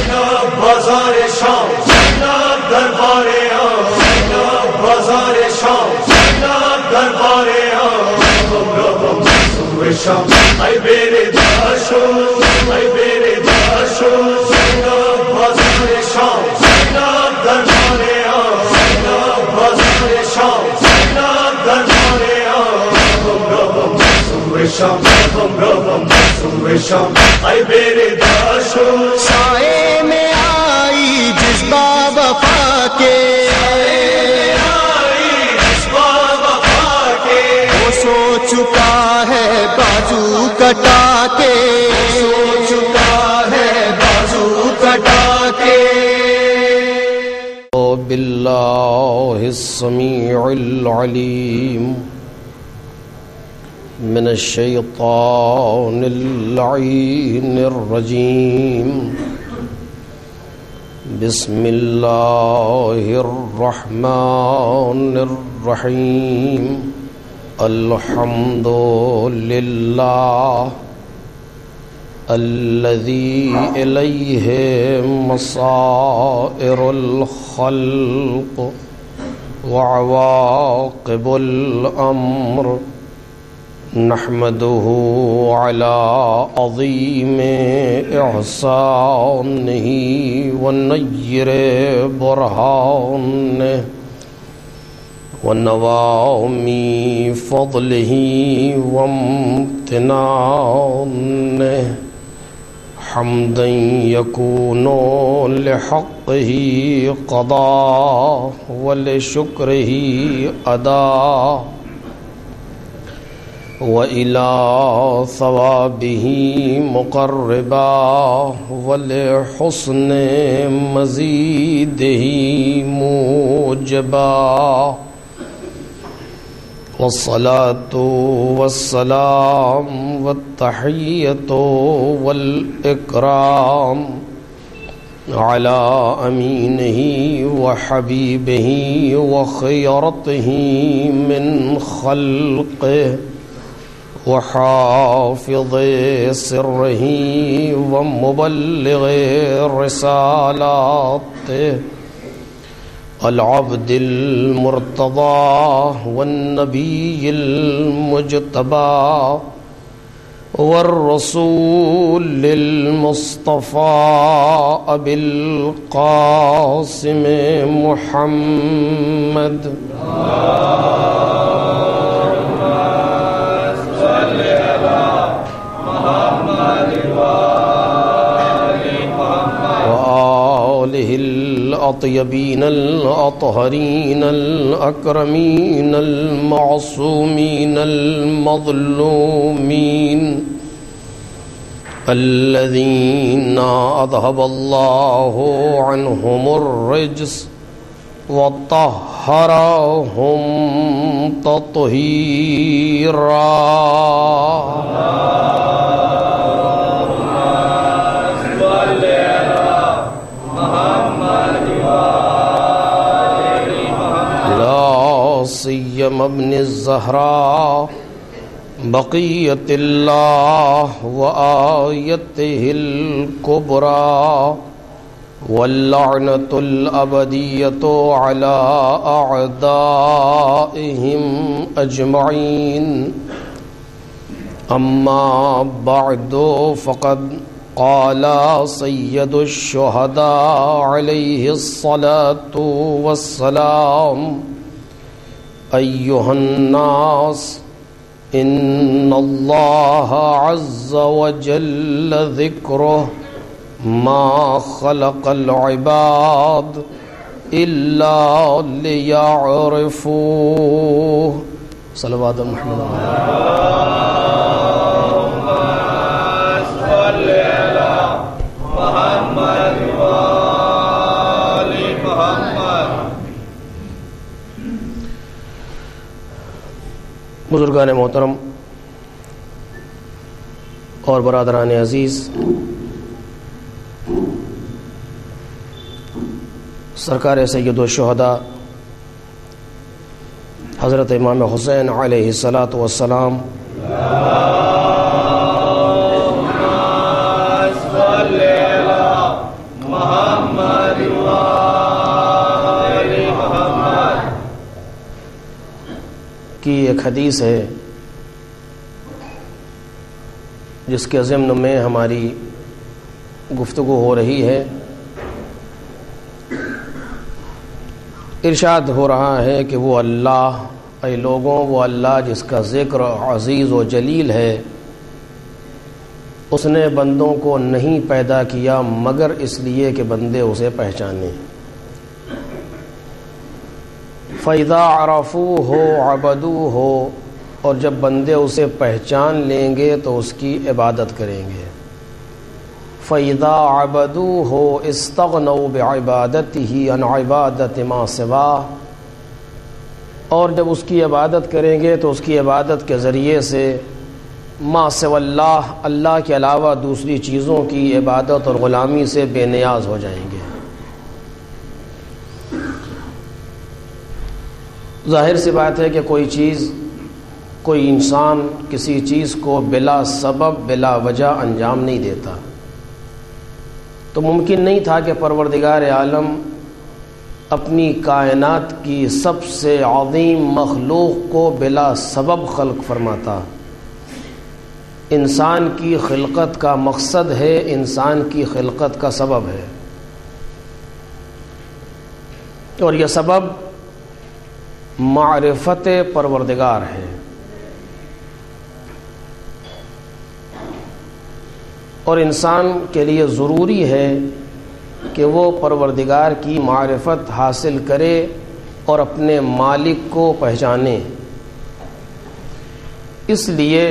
زینب بازار شام، زینب دربار عام، زینب بازار شام، زینب دربار عام. بم سوی شام ای بیر داشو، ای بیر داشو. زینب بازار شام، زینب دربار عام، زینب بازار شام، زینب دربار عام. بم سوی شام، بم سوی شام ای بیر داشو. سائے میں آئی جذبہ وفا کے، وہ سو چکا ہے بازو کٹا کے، سو چکا ہے بازو کٹا کے. باللہ السمیع العلیم من الشیطان اللعین الرجیم. بسم اللہ الرحمن الرحیم. الحمد للہ الذی الیہ مصائر الخلق وعواقب الامر. نحمده على عظیم احسانہ ونیر برہانہ ونوام فضلہ وامتنانہ. حمدا یکون لحقہ قضا ولشکرہ ادا وإلى ثوابه مقربا ولحسن مزيده موجبا. والصلاة والسلام والتحية والإكرام على أمينه وحبيبه وخيرته من خلقه وحافظ سره ومبلغ رسالاته العبد المرتضى والنبي المجتبى والرسول المصطفى أبي القاسم محمد. الأطيبين الأطهرين الأكرمين المعصومين المظلومين الذين أذهب الله عنهم الرجس وطهرهم تطهيرا. سيما ابن الزهراء بقية الله وآيته الكبرى واللعنة الأبدية على أعدائهم أجمعين. أما بعد فقد قال سيد الشهداء عليه الصلاة والسلام: أيها الناس إن الله عز وجل ذكره ما خلق العباد إلا ليعرفوه. صلوات محمد. بزرگان محترم اور برادران عزیز، سرکار سید الشہداء حضرت امام حسین علیہ الصلاۃ والسلام ایک حدیث ہے جس کے ضمن میں ہماری گفتگو ہو رہی ہے. ارشاد ہو رہا ہے کہ وہ اللہ، اے لوگوں وہ اللہ جس کا ذکر عزیز و جلیل ہے، اس نے بندوں کو نہیں پیدا کیا مگر اس لیے کہ بندے اسے پہچانیں. فَإِذَا عَرَفُوهُ عَبَدُوهُ، اور جب بندے اسے پہچان لیں گے تو اس کی عبادت کریں گے. فَإِذَا عَبَدُوهُ اسْتَغْنَوْا بِعِبَادَتِهِ عَنْ عِبَادَةِ مَا سِوَاهُ، اور جب اس کی عبادت کریں گے تو اس کی عبادت کے ذریعے سے ما سوى اللہ، اللہ کے علاوہ دوسری چیزوں کی عبادت اور غلامی سے بے نیاز ہو جائیں گے. ظاہر سی بات ہے کہ کوئی انسان کسی چیز کو بلا سبب بلا وجہ انجام نہیں دیتا. تو ممکن نہیں تھا کہ پروردگار عالم اپنی کائنات کی سب سے عظیم مخلوق کو بلا سبب خلق فرماتا. انسان کی خلقت کا مقصد ہے، انسان کی خلقت کا سبب ہے، اور یہ سبب معرفت پروردگار ہے. اور انسان کے لیے ضروری ہے کہ وہ پروردگار کی معرفت حاصل کرے اور اپنے مالک کو پہچانے. اس لیے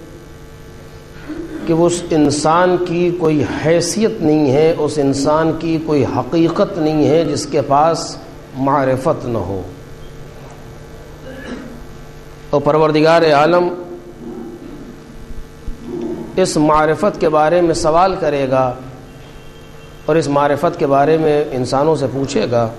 کہ اس انسان کی کوئی حیثیت نہیں ہے، اس انسان کی کوئی حقیقت نہیں ہے جس کے پاس معرفت نہ ہو. اور پروردگار عالم اس معرفت کے بارے میں سوال کرے گا اور اس معرفت کے بارے میں انسانوں سے پوچھے گا.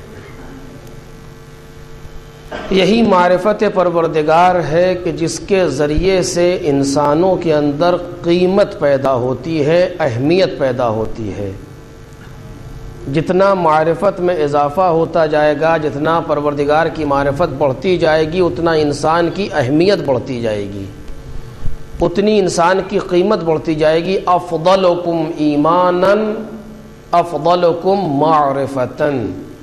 یہی معرفت پروردگار ہے کہ جس کے ذریعے سے انسانوں کے اندر قیمت پیدا ہوتی ہے، اہمیت پیدا ہوتی ہے. جتنا معرفت میں اضافہ ہوتا جائے گا، جتنا پروردگار کی معرفت بڑھتی جائے گی، اتنا انسان کی اہمیت بڑھتی جائے گی، اتنی انسان کی قیمت بڑھتی جائے گی. افضلکم ایمانا افضلکم معرفتن،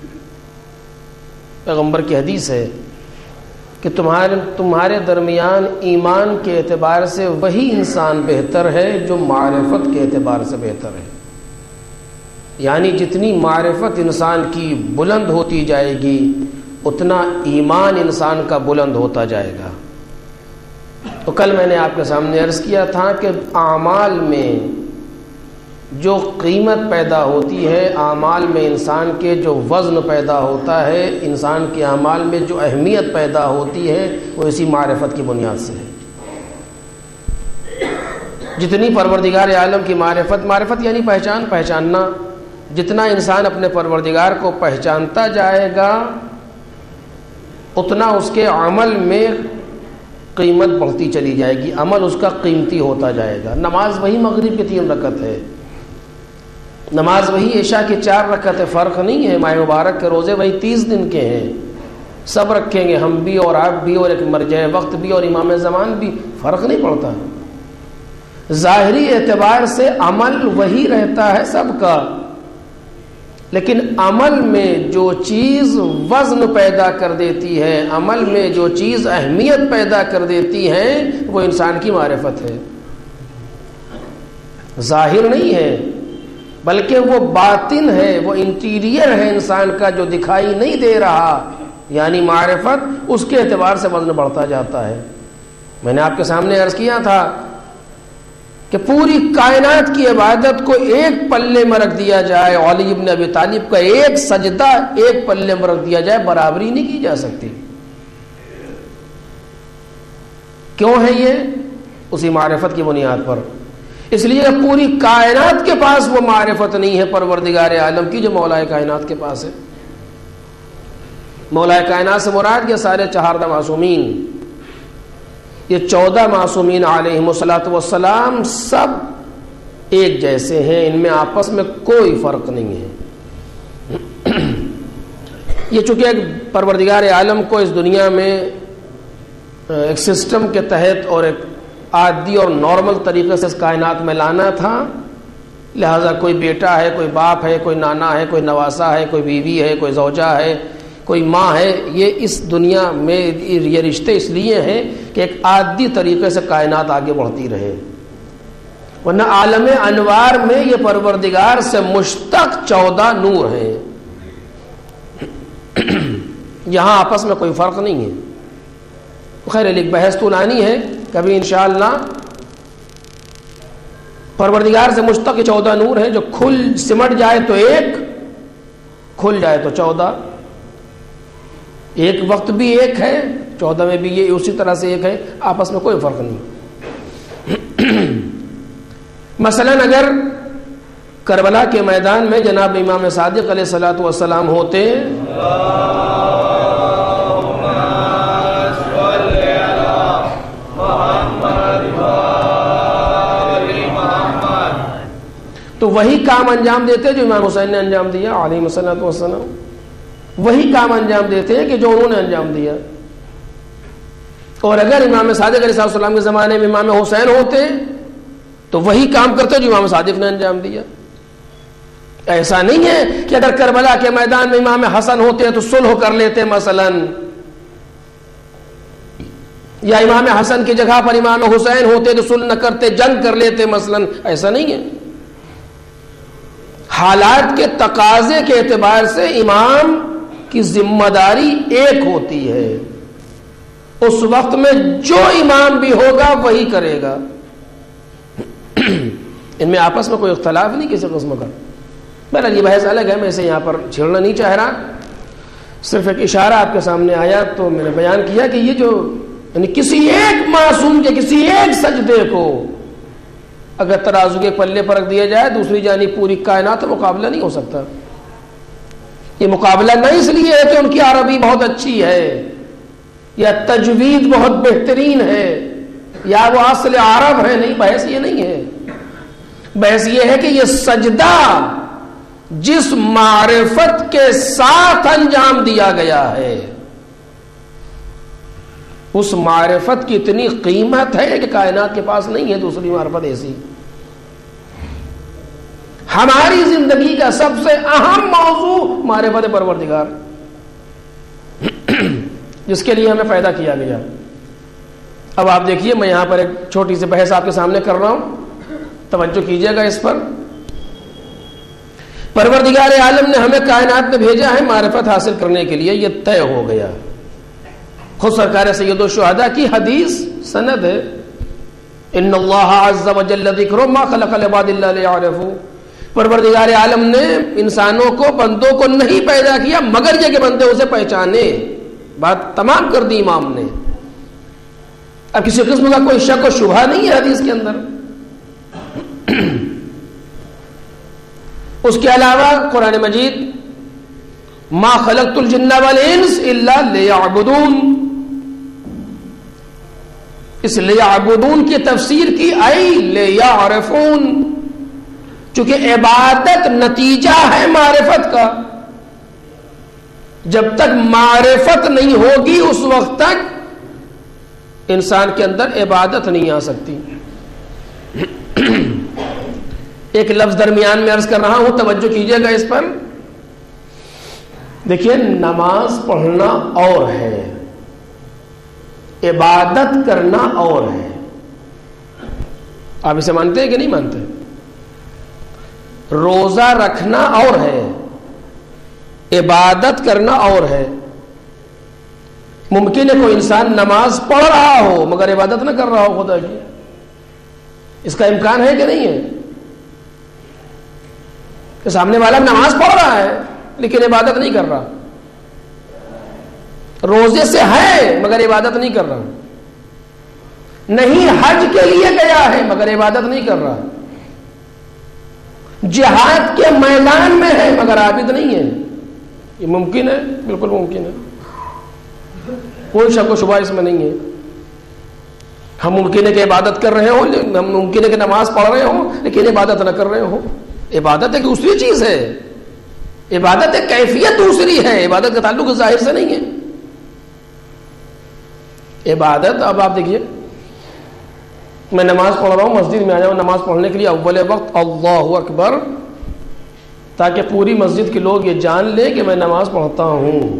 پیغمبر کی حدیث ہے کہ تمہارے درمیان ایمان کے اعتبار سے وہی انسان بہتر ہے جو معرفت کے اعتبار سے بہتر ہے. یعنی جتنی معرفت انسان کی بلند ہوتی جائے گی، اتنا ایمان انسان کا بلند ہوتا جائے گا. تو کل میں نے آپ کے سامنے عرض کیا تھا کہ اعمال میں جو قیمت پیدا ہوتی ہے، اعمال میں انسان کے جو وزن پیدا ہوتا ہے، انسان کے اعمال میں جو اہمیت پیدا ہوتی ہے، وہ اسی معرفت کی بنیاد سے ہے. جتنی پروردگار عالم کی معرفت یعنی پہچاننا، جتنا انسان اپنے پروردگار کو پہچانتا جائے گا، اتنا اس کے عمل میں قیمت بڑھتی چلی جائے گی، عمل اس کا قیمتی ہوتا جائے گا. نماز وہی مغرب کی 3 رکعت ہے، نماز وہی عشاء کی 4 رکعت ہے، فرق نہیں ہے. ماہ مبارک کے روزے وہی 30 دن کے ہیں، سب رکھیں گے ہم بھی اور آپ بھی، اور ایک مرجع وقت بھی اور امام زمان بھی، فرق نہیں پڑتا. ظاہری اعتبار سے عمل وہی رہتا ہے سب کا، لیکن عمل میں جو چیز وزن پیدا کر دیتی ہے، عمل میں جو چیز اہمیت پیدا کر دیتی ہے، وہ انسان کی معرفت ہے. ظاہر نہیں ہے بلکہ وہ باطن ہے، وہ انٹیریئر ہے انسان کا جو دکھائی نہیں دے رہا. یعنی معرفت اس کے اعتبار سے وزن بڑھتا جاتا ہے. میں نے آپ کے سامنے عرض کیا تھا کہ پوری کائنات کی عبادت کو ایک پلے میں رکھ دیا جائے، علی ابن ابی طالب کا ایک سجدہ ایک پلے میں رکھ دیا جائے، برابری نہیں کی جا سکتی. کیوں ہے یہ؟ اسی معرفت کی بنیاد پر. اس لیے پوری کائنات کے پاس وہ معرفت نہیں ہے پروردگار عالم کی جو مولا کائنات کے پاس ہے. مولا کائنات سے مراد یہ سارے 14 معصومین، یہ 14 معصومین علیہم الصلاۃ والسلام سب ایک جیسے ہیں، ان میں آپس میں کوئی فرق نہیں ہے. یہ چونکہ ایک پروردگار عالم کو اس دنیا میں ایک سسٹم کے تحت اور ایک عادی اور نارمل طریقے سے اس کائنات میں لانا تھا، لہذا کوئی بیٹا ہے، کوئی باپ ہے، کوئی نانا ہے، کوئی نواسا ہے، کوئی بیوی ہے، کوئی زوجہ ہے، کوئی ماں ہے. یہ اس دنیا میں یہ رشتے اس لیے ہیں کہ ایک عادی طریقے سے کائنات آگے بڑھتی رہے، ورنہ عالم انوار میں یہ پروردگار سے مشتق 14 نور ہیں. یہاں آپس میں کوئی فرق نہیں ہے. خیر ایک بحث طولانی ہے، کبھی انشاءاللہ. پروردگار سے مشتق 14 نور ہیں جو کھل سمٹ جائے تو ایک، کھل جائے تو 14. ایک وقت بھی ایک ہے، 14 میں بھی یہ اسی طرح سے ایک ہے، آپس میں کوئی فرق نہیں. مثلا اگر کربلا کے میدان میں جناب امام صادق علیہ الصلوۃ والسلام ہوتے، تو وہی کام انجام دیتے جو امام حسین نے انجام دیا علیہ الصلوۃ والسلام. وہی کام انجام دیتے ہیں کہ جو انہوں نے انجام دیا. اور اگر امام صادق علیہ السلام کے زمانے میں امام حسین ہوتے تو وہی کام کرتے جو امام صادق نے انجام دیا. ایسا نہیں ہے کہ اگر کربلا کے میدان میں امام حسن ہوتے تو صلح کر لیتے مثلا، یا امام حسن کی جگہ پر امام حسین ہوتے تو صلح نہ کرتے، جنگ کر لیتے مثلا. ایسا نہیں ہے. حالات کے تقاضے کے اعتبار سے امام کی ذمہ داری ایک ہوتی ہے. اس وقت میں جو امام بھی ہوگا وہی کرے گا. ان میں آپس میں کوئی اختلاف نہیں کسی قسم کا. بہرحال یہ بحث الگ ہے، میں اسے یہاں پر چھیڑنا نہیں چاہ رہا. صرف ایک اشارہ آپ کے سامنے آیا تو میں نے بیان کیا کہ یہ جو یعنی کسی ایک معصوم کے کسی ایک سجدے کو اگر ترازو کے پلے پر رکھ دیا جائے، دوسری جانب پوری کائنات تو مقابلہ نہیں ہو سکتا. یہ مقابلہ نہ اس لیے ہے کہ ان کی عربی بہت اچھی ہے یا تجوید بہت بہترین ہے یا وہ اصل عرب ہے، نہیں. بحث یہ نہیں ہے. بحث یہ ہے کہ یہ سجدہ جس معرفت کے ساتھ انجام دیا گیا ہے، اس معرفت کی اتنی قیمت ہے کہ کائنات کے پاس نہیں ہے دوسری معرفت ایسی. ہماری زندگی کا سب سے اہم موضوع معرفت پروردگار، جس کے لیے ہمیں پیدا کیا گیا. اب آپ دیکھیے میں یہاں پر ایک چھوٹی سی بحث آپ کے سامنے کر رہا ہوں، توجہ کیجیے گا اس پر. پروردگار عالم نے ہمیں کائنات میں بھیجا ہے معرفت حاصل کرنے کے لیے، یہ طے ہو گیا. خود سرکار سید الشہداء کی حدیث سند ہے، ان اللہ عز وجل ذکر ما خلق العباد الا ليعرفوا. پروردگار عالم نے انسانوں کو، بندوں کو نہیں پیدا کیا مگر یہ کہ بندے اسے پہچانے. بات تمام کر دی امام نے. اب کسی قسم کا کوئی شک و شبہ نہیں ہے حدیث کے اندر. اس کے علاوہ قرآن مجید ما خلقت الجن والانس الا ليعبدون، اس لیعبدون کی تفسیر کی ای لیعرفون، چونکہ عبادت نتیجہ ہے معرفت کا. جب تک معرفت نہیں ہوگی اس وقت تک انسان کے اندر عبادت نہیں آ سکتی. ایک لفظ درمیان میں عرض کر رہا ہوں، توجہ کیجئے گا اس پر. دیکھیے نماز پڑھنا اور ہے، عبادت کرنا اور ہے. آپ اسے مانتے ہیں کہ نہیں مانتے؟ روزہ رکھنا اور ہے، عبادت کرنا اور ہے. ممکن ہے کوئی انسان نماز پڑھ رہا ہو مگر عبادت نہ کر رہا ہو خدا کی. اس کا امکان ہے کہ نہیں ہے؟ کہ سامنے والا نماز پڑھ رہا ہے لیکن عبادت نہیں کر رہا، روزے سے ہے مگر عبادت نہیں کر رہا، نہیں حج کے لیے گیا ہے مگر عبادت نہیں کر رہا، جہاد کے میدان میں ہے مگر عابد نہیں ہے. یہ ممکن ہے، بالکل ممکن ہے، کوئی شک و شبہ اس میں نہیں ہے. ہم ممکن ہے کہ عبادت کر رہے ہوں، ہم ممکن ہے کہ نماز پڑھ رہے ہوں لیکن عبادت نہ کر رہے ہوں. عبادت ایک دوسری چیز ہے، عبادت ایک کیفیت دوسری ہے، عبادت کا تعلق ظاہر سے نہیں ہے. عبادت. اب آپ دیکھیے میں نماز پڑھ رہا ہوں, مسجد میں آ جاؤں نماز پڑھنے کے لیے, اول وقت اللہ اکبر, تاکہ پوری مسجد کے لوگ یہ جان لیں کہ میں نماز پڑھتا ہوں.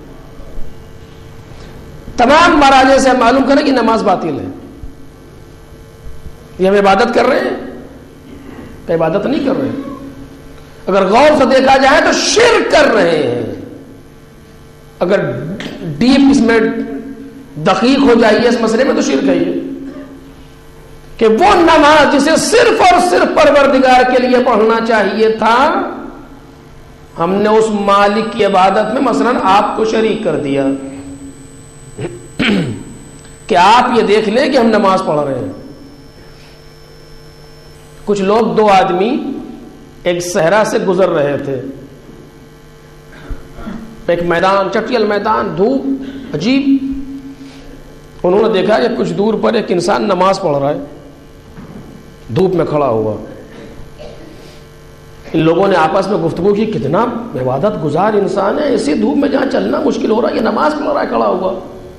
تمام مراجع سے معلوم کریں کہ نماز باطل ہے. یہ ہم عبادت کر رہے ہیں کہ عبادت نہیں کر رہے ہیں؟ اگر غور سے دیکھا جائے تو شرک کر رہے ہیں. اگر ڈیپ اس میں دقیق ہو جائیے اس مسئلے میں تو شرک ہے یہ, کہ وہ نماز جسے صرف اور صرف پروردگار کے لیے پڑھنا چاہیے تھا, ہم نے اس مالک کی عبادت میں مثلا آپ کو شریک کر دیا کہ آپ یہ دیکھ لیں کہ ہم نماز پڑھ رہے ہیں. کچھ لوگ, دو آدمی ایک صحرا سے گزر رہے تھے, ایک میدان, چٹیل میدان, دھوپ عجیب. انہوں نے دیکھا کہ کچھ دور پر ایک انسان نماز پڑھ رہا ہے, دھوپ میں کھڑا ہوا. ان لوگوں نے آپس میں گفتگو کی, کتنا عبادت گزار انسان ہے, اسی دھوپ میں جہاں چلنا مشکل ہو رہا ہے یہ نماز پڑھ رہا ہے کھڑا ہوا.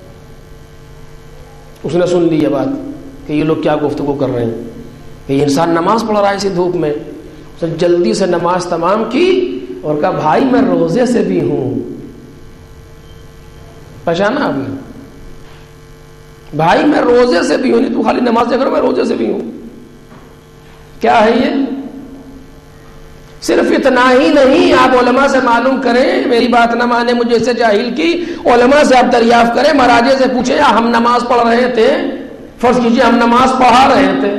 اس نے سن لی یہ بات کہ یہ لوگ کیا گفتگو کر رہے ہیں, کہ یہ انسان نماز پڑھ رہا ہے اسی دھوپ میں. اس نے جلدی سے نماز تمام کی اور کہا بھائی میں روزے سے بھی ہوں. پہچانا آپ نے؟ بھائی میں روزے سے بھی ہوں, نہیں تو خالی نماز دیکھ رہا ہوں, میں روزے سے بھی ہوں. کیا ہے یہ؟ صرف اتنا ہی نہیں, آپ علماء سے معلوم کریں, میری بات نہ مانے مجھے سے جاہل کی, علماء سے آپ دریافت کریں, مراجع سے پوچھیں ہم نماز پڑھ رہے تھے, فرض کیجئے ہم نماز پڑھا رہے تھے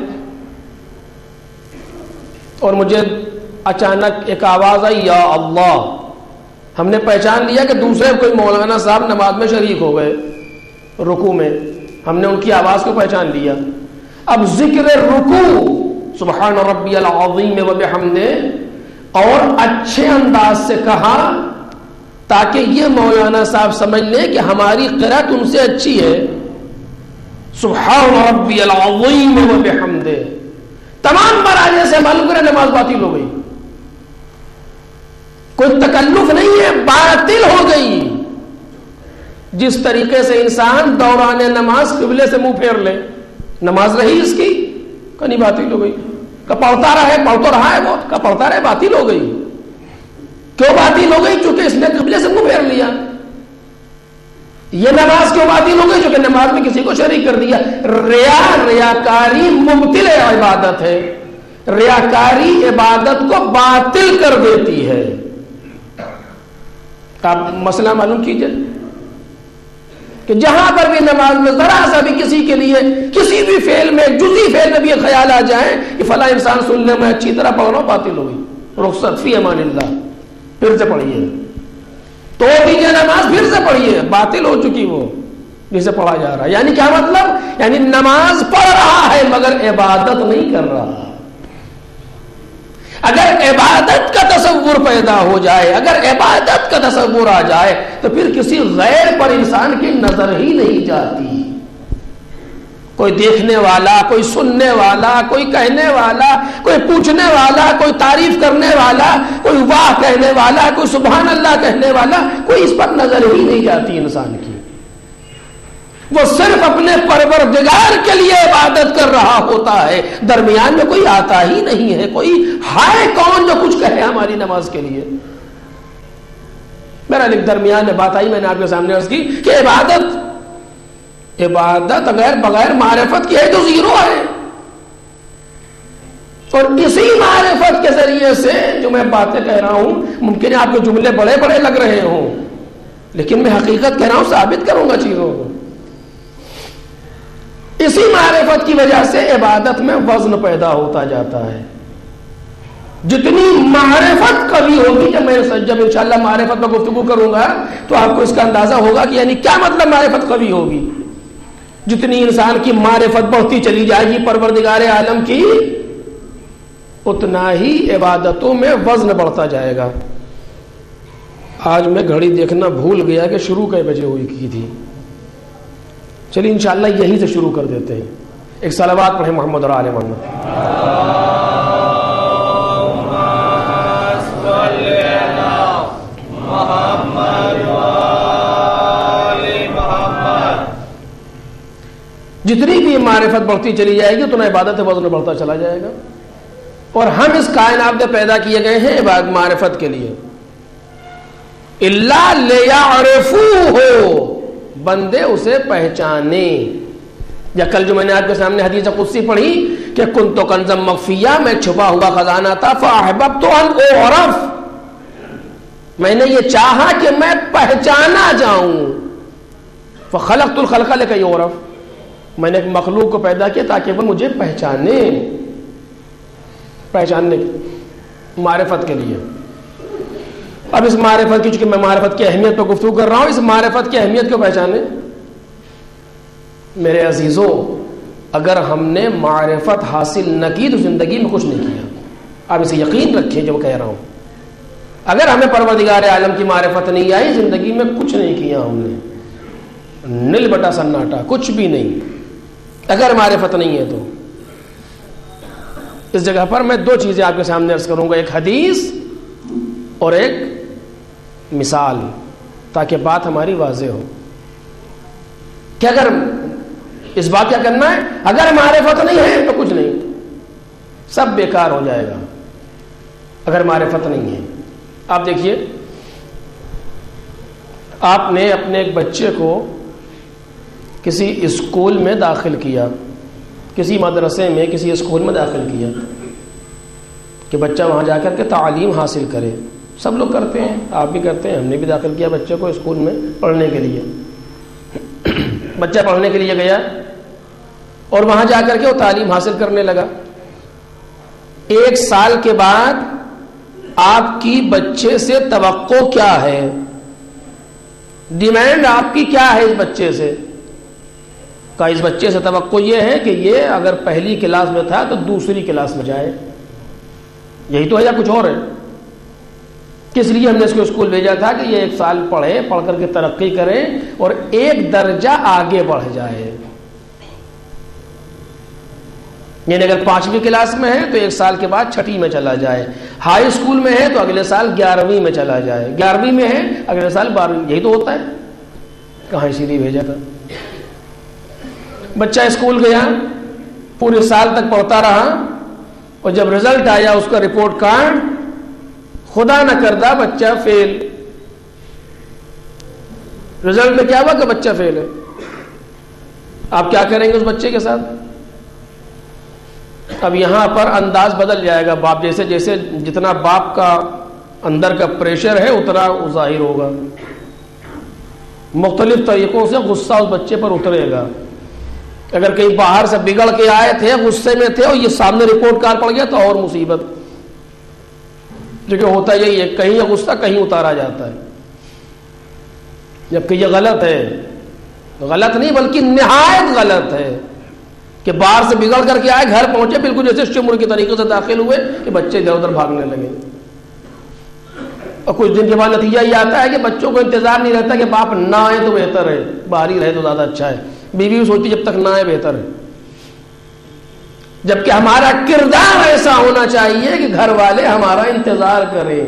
اور مجھے اچانک ایک آواز آئی یا اللہ, ہم نے پہچان لیا کہ دوسرے کوئی مولانا صاحب نماز میں شریک ہو گئے رکوع میں, ہم نے ان کی آواز کو پہچان لیا. اب ذکر رکوع سبحان ربی العظیم و بحمدہ اور اچھے انداز سے کہا تاکہ یہ مولانا صاحب سمجھ لیں کہ ہماری قرأت ان سے اچھی ہے. سبحان ربی العظیم و بحمدہ, تمام مراجع سے معلوم کرے نماز باطل ہو گئی. کوئی تکلف نہیں ہے, باطل ہو گئی. جس طریقے سے انسان دوران نماز قبلے سے منہ پھیر لے, نماز رہی اس کی کہ نہیں باطل ہو گئی؟ کہ پڑھتا رہا ہے بہت, کہ پڑھتا رہے باطل ہو گئی. کیوں باطل ہو گئی؟ چونکہ اس نے قبلے سے منہ پھیر لیا. یہ نماز کیوں باطل ہو گئی؟ چونکہ نماز میں کسی کو شریک کر دیا. ریاکاری مبطل عبادت ہے, ریاکاری عبادت کو باطل کر دیتی ہے. آپ مسئلہ معلوم کیجئے کہ جہاں پر بھی نماز میں ذرا سا بھی کسی کے لیے کسی بھی فعل میں, جزئی فعل میں بھی یہ خیال آ جائے کہ فلاں انسان سننے میں اچھی طرح پڑھ رہا ہوں, باطل ہو گئی. رخصت فی امان اللہ, پھر سے پڑھیے, تو دیجیے نماز, پھر سے پڑھیے, باطل ہو چکی وہ جسے پڑھا جا رہا ہے. یعنی کیا مطلب؟ یعنی نماز پڑھ رہا ہے مگر عبادت نہیں کر رہا. اگر عبادت کا تصور پیدا ہو جائے, اگر عبادت کا تصور آ جائے تو پھر کسی غیر پر انسان کی نظر ہی نہیں جاتی. کوئی دیکھنے والا, کوئی سننے والا, کوئی کہنے والا, کوئی پوچھنے والا, کوئی تعریف کرنے والا, کوئی واہ کہنے والا, کوئی سبحان اللہ کہنے والا, کوئی اس پر نظر ہی نہیں جاتی انسان کی. وہ صرف اپنے پروردگار کے لیے عبادت کر رہا ہوتا ہے, درمیان میں کوئی آتا ہی نہیں ہے. کوئی ہے کون جو کچھ کہے ہماری نماز کے لیے؟ میرا درمیان میں بات آئی, میں نے آپ کے سامنے عرض کی کہ عبادت اگر بغیر معرفت کی ہے تو زیرو ہے. اور اسی معرفت کے ذریعے سے جو میں باتیں کہہ رہا ہوں, ممکن ہے آپ کے جملے بڑے بڑے لگ رہے ہوں, لیکن میں حقیقت کہہ رہا ہوں, ثابت کروں گا چیزوں کو. اسی معرفت کی وجہ سے عبادت میں وزن پیدا ہوتا جاتا ہے. جتنی معرفت قوی ہوگی, جب انشاءاللہ معرفت میں گفتگو کروں گا تو آپ کو اس کا اندازہ ہوگا کہ یعنی کیا مطلب معرفت قوی ہوگی. جتنی انسان کی معرفت بڑھتی چلی جائے گی پروردگار عالم کی, اتنا ہی عبادتوں میں وزن بڑھتا جائے گا. آج میں گھڑی دیکھنا بھول گیا کہ شروع کئے بجے ہوئی کی تھی. چلیے انشاءاللہ یہی سے شروع کر دیتے ہیں. ایک صلوات پڑھیں محمد اور آل محمد. جتنی بھی معرفت بڑھتی چلی جائے گی اتنا عبادت وزن بڑھتا چلا جائے گا. اور ہم اس کائنات میں پیدا کیے گئے ہیں معرفت کے لیے. الا لیعرفوہ، بندے اسے پہچانے. یا کل جو میں نے آپ کے سامنے حدیث قدسی پڑھی کہ کنت کنزا مخفیہ، میں چھپا ہوا خزانہ تھا، فاحببت ان اعرف، میں نے یہ چاہا کہ میں پہچانا جاؤں. فخلقت الخلق لکی یعرف، میں نے ایک مخلوق کو پیدا کیا تاکہ وہ مجھے پہچانے معرفت کے لیے. اب اس معرفت کی، چونکہ میں معرفت کی اہمیت پہ گفتگو کر رہا ہوں، اس معرفت کی اہمیت کو پہچانے. میرے عزیزوں، اگر ہم نے معرفت حاصل نہ کی تو زندگی میں کچھ نہیں کیا. آپ اسے یقین رکھیں جو کہہ رہا ہوں. اگر ہمیں پروردگار عالم کی معرفت نہیں آئی، زندگی میں کچھ نہیں کیا ہم نے، نل بٹا سناٹا، کچھ بھی نہیں. اگر معرفت نہیں ہے تو اس جگہ پر میں دو چیزیں آپ کے سامنے عرض کروں گا، ایک حدیث اور ایک مثال، تاکہ بات ہماری واضح ہو کہ اگر اس بات کیا کرنا ہے، اگر معرفت نہیں ہے تو کچھ نہیں، سب بیکار ہو جائے گا اگر معرفت نہیں ہے. آپ دیکھیے، آپ نے اپنے ایک بچے کو کسی اسکول میں داخل کیا، کسی مدرسے میں، کسی اسکول میں داخل کیا کہ بچہ وہاں جا کر کے تعلیم حاصل کرے. سب لوگ کرتے ہیں، آپ بھی کرتے ہیں، ہم نے بھی داخل کیا بچے کو اسکول میں پڑھنے کے لیے. بچہ پڑھنے کے لیے گیا اور وہاں جا کر کے وہ تعلیم حاصل کرنے لگا. 1 سال کے بعد آپ کی بچے سے توقع کیا ہے، ڈیمانڈ آپ کی کیا ہے اس بچے سے؟ کہ اس بچے سے توقع یہ ہے کہ یہ اگر پہلی کلاس میں تھا تو دوسری کلاس میں جائے. یہی تو ہے یا کچھ اور ہے؟ کس لیے ہم نے اس کو اسکول بھیجا تھا کہ یہ 1 سال پڑھے، پڑھ کر کے ترقی کرے اور ایک درجہ آگے بڑھ جائے. یعنی اگر 5ویں کلاس میں ہے تو 1 سال کے بعد 6ٹھی میں چلا جائے، ہائی اسکول میں ہے تو اگلے سال 11ویں میں چلا جائے، 11ویں میں ہے اگلے سال 12ویں. یہی تو ہوتا ہے. کہاں اسی لیے بھیجا تھا. بچہ اسکول گیا، پورے سال تک پڑھتا رہا، اور جب رزلٹ آیا اس کا رپورٹ کارڈ، خدا نہ کردہ بچہ فیل. رزلٹ میں کیا ہوا کہ بچہ فیل ہے. آپ کیا کریں گے اس بچے کے ساتھ؟ اب یہاں پر انداز بدل جائے گا. باپ جیسے جیسے جتنا باپ کا اندر کا پریشر ہے اتنا ظاہر ہوگا، مختلف طریقوں سے غصہ اس بچے پر اترے گا. اگر کہیں باہر سے بگڑ کے آئے تھے، غصے میں تھے، اور یہ سامنے رپورٹ کارڈ پڑ گیا تو اور مصیبت. کیونکہ ہوتا یہی ہے، کہیں یہ غصہ کہیں اتارا جاتا ہے، جبکہ یہ غلط ہے. غلط نہیں بلکہ نہایت غلط ہے کہ باہر سے بگڑ کر کے آئے، گھر پہنچے بالکل جیسے شمر کے طریقے سے داخل ہوئے کہ بچے ادھر ادھر بھاگنے لگے. اور کچھ دن کے بعد نتیجہ یہ آتا ہے کہ بچوں کو انتظار نہیں رہتا کہ باپ نہ آئے تو بہتر ہے، باہر ہی رہے تو زیادہ اچھا ہے. بیوی بھی سوچتی جب تک نہ آئے بہتر ہے. جبکہ ہمارا کردار ایسا ہونا چاہیے کہ گھر والے ہمارا انتظار کریں.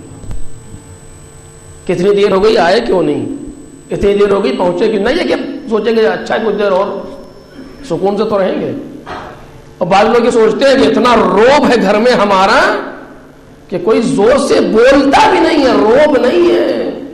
کتنی دیر ہو گئی، آئے کیوں نہیں، اتنی دیر ہو گئی پہنچے کیوں نہیں. ہے کہ سوچیں گے اچھا کچھ دیر اور سکون سے تو رہیں گے. اور بعض لوگ یہ سوچتے ہیں کہ اتنا روب ہے گھر میں ہمارا کہ کوئی زور سے بولتا بھی نہیں ہے. روب نہیں ہے،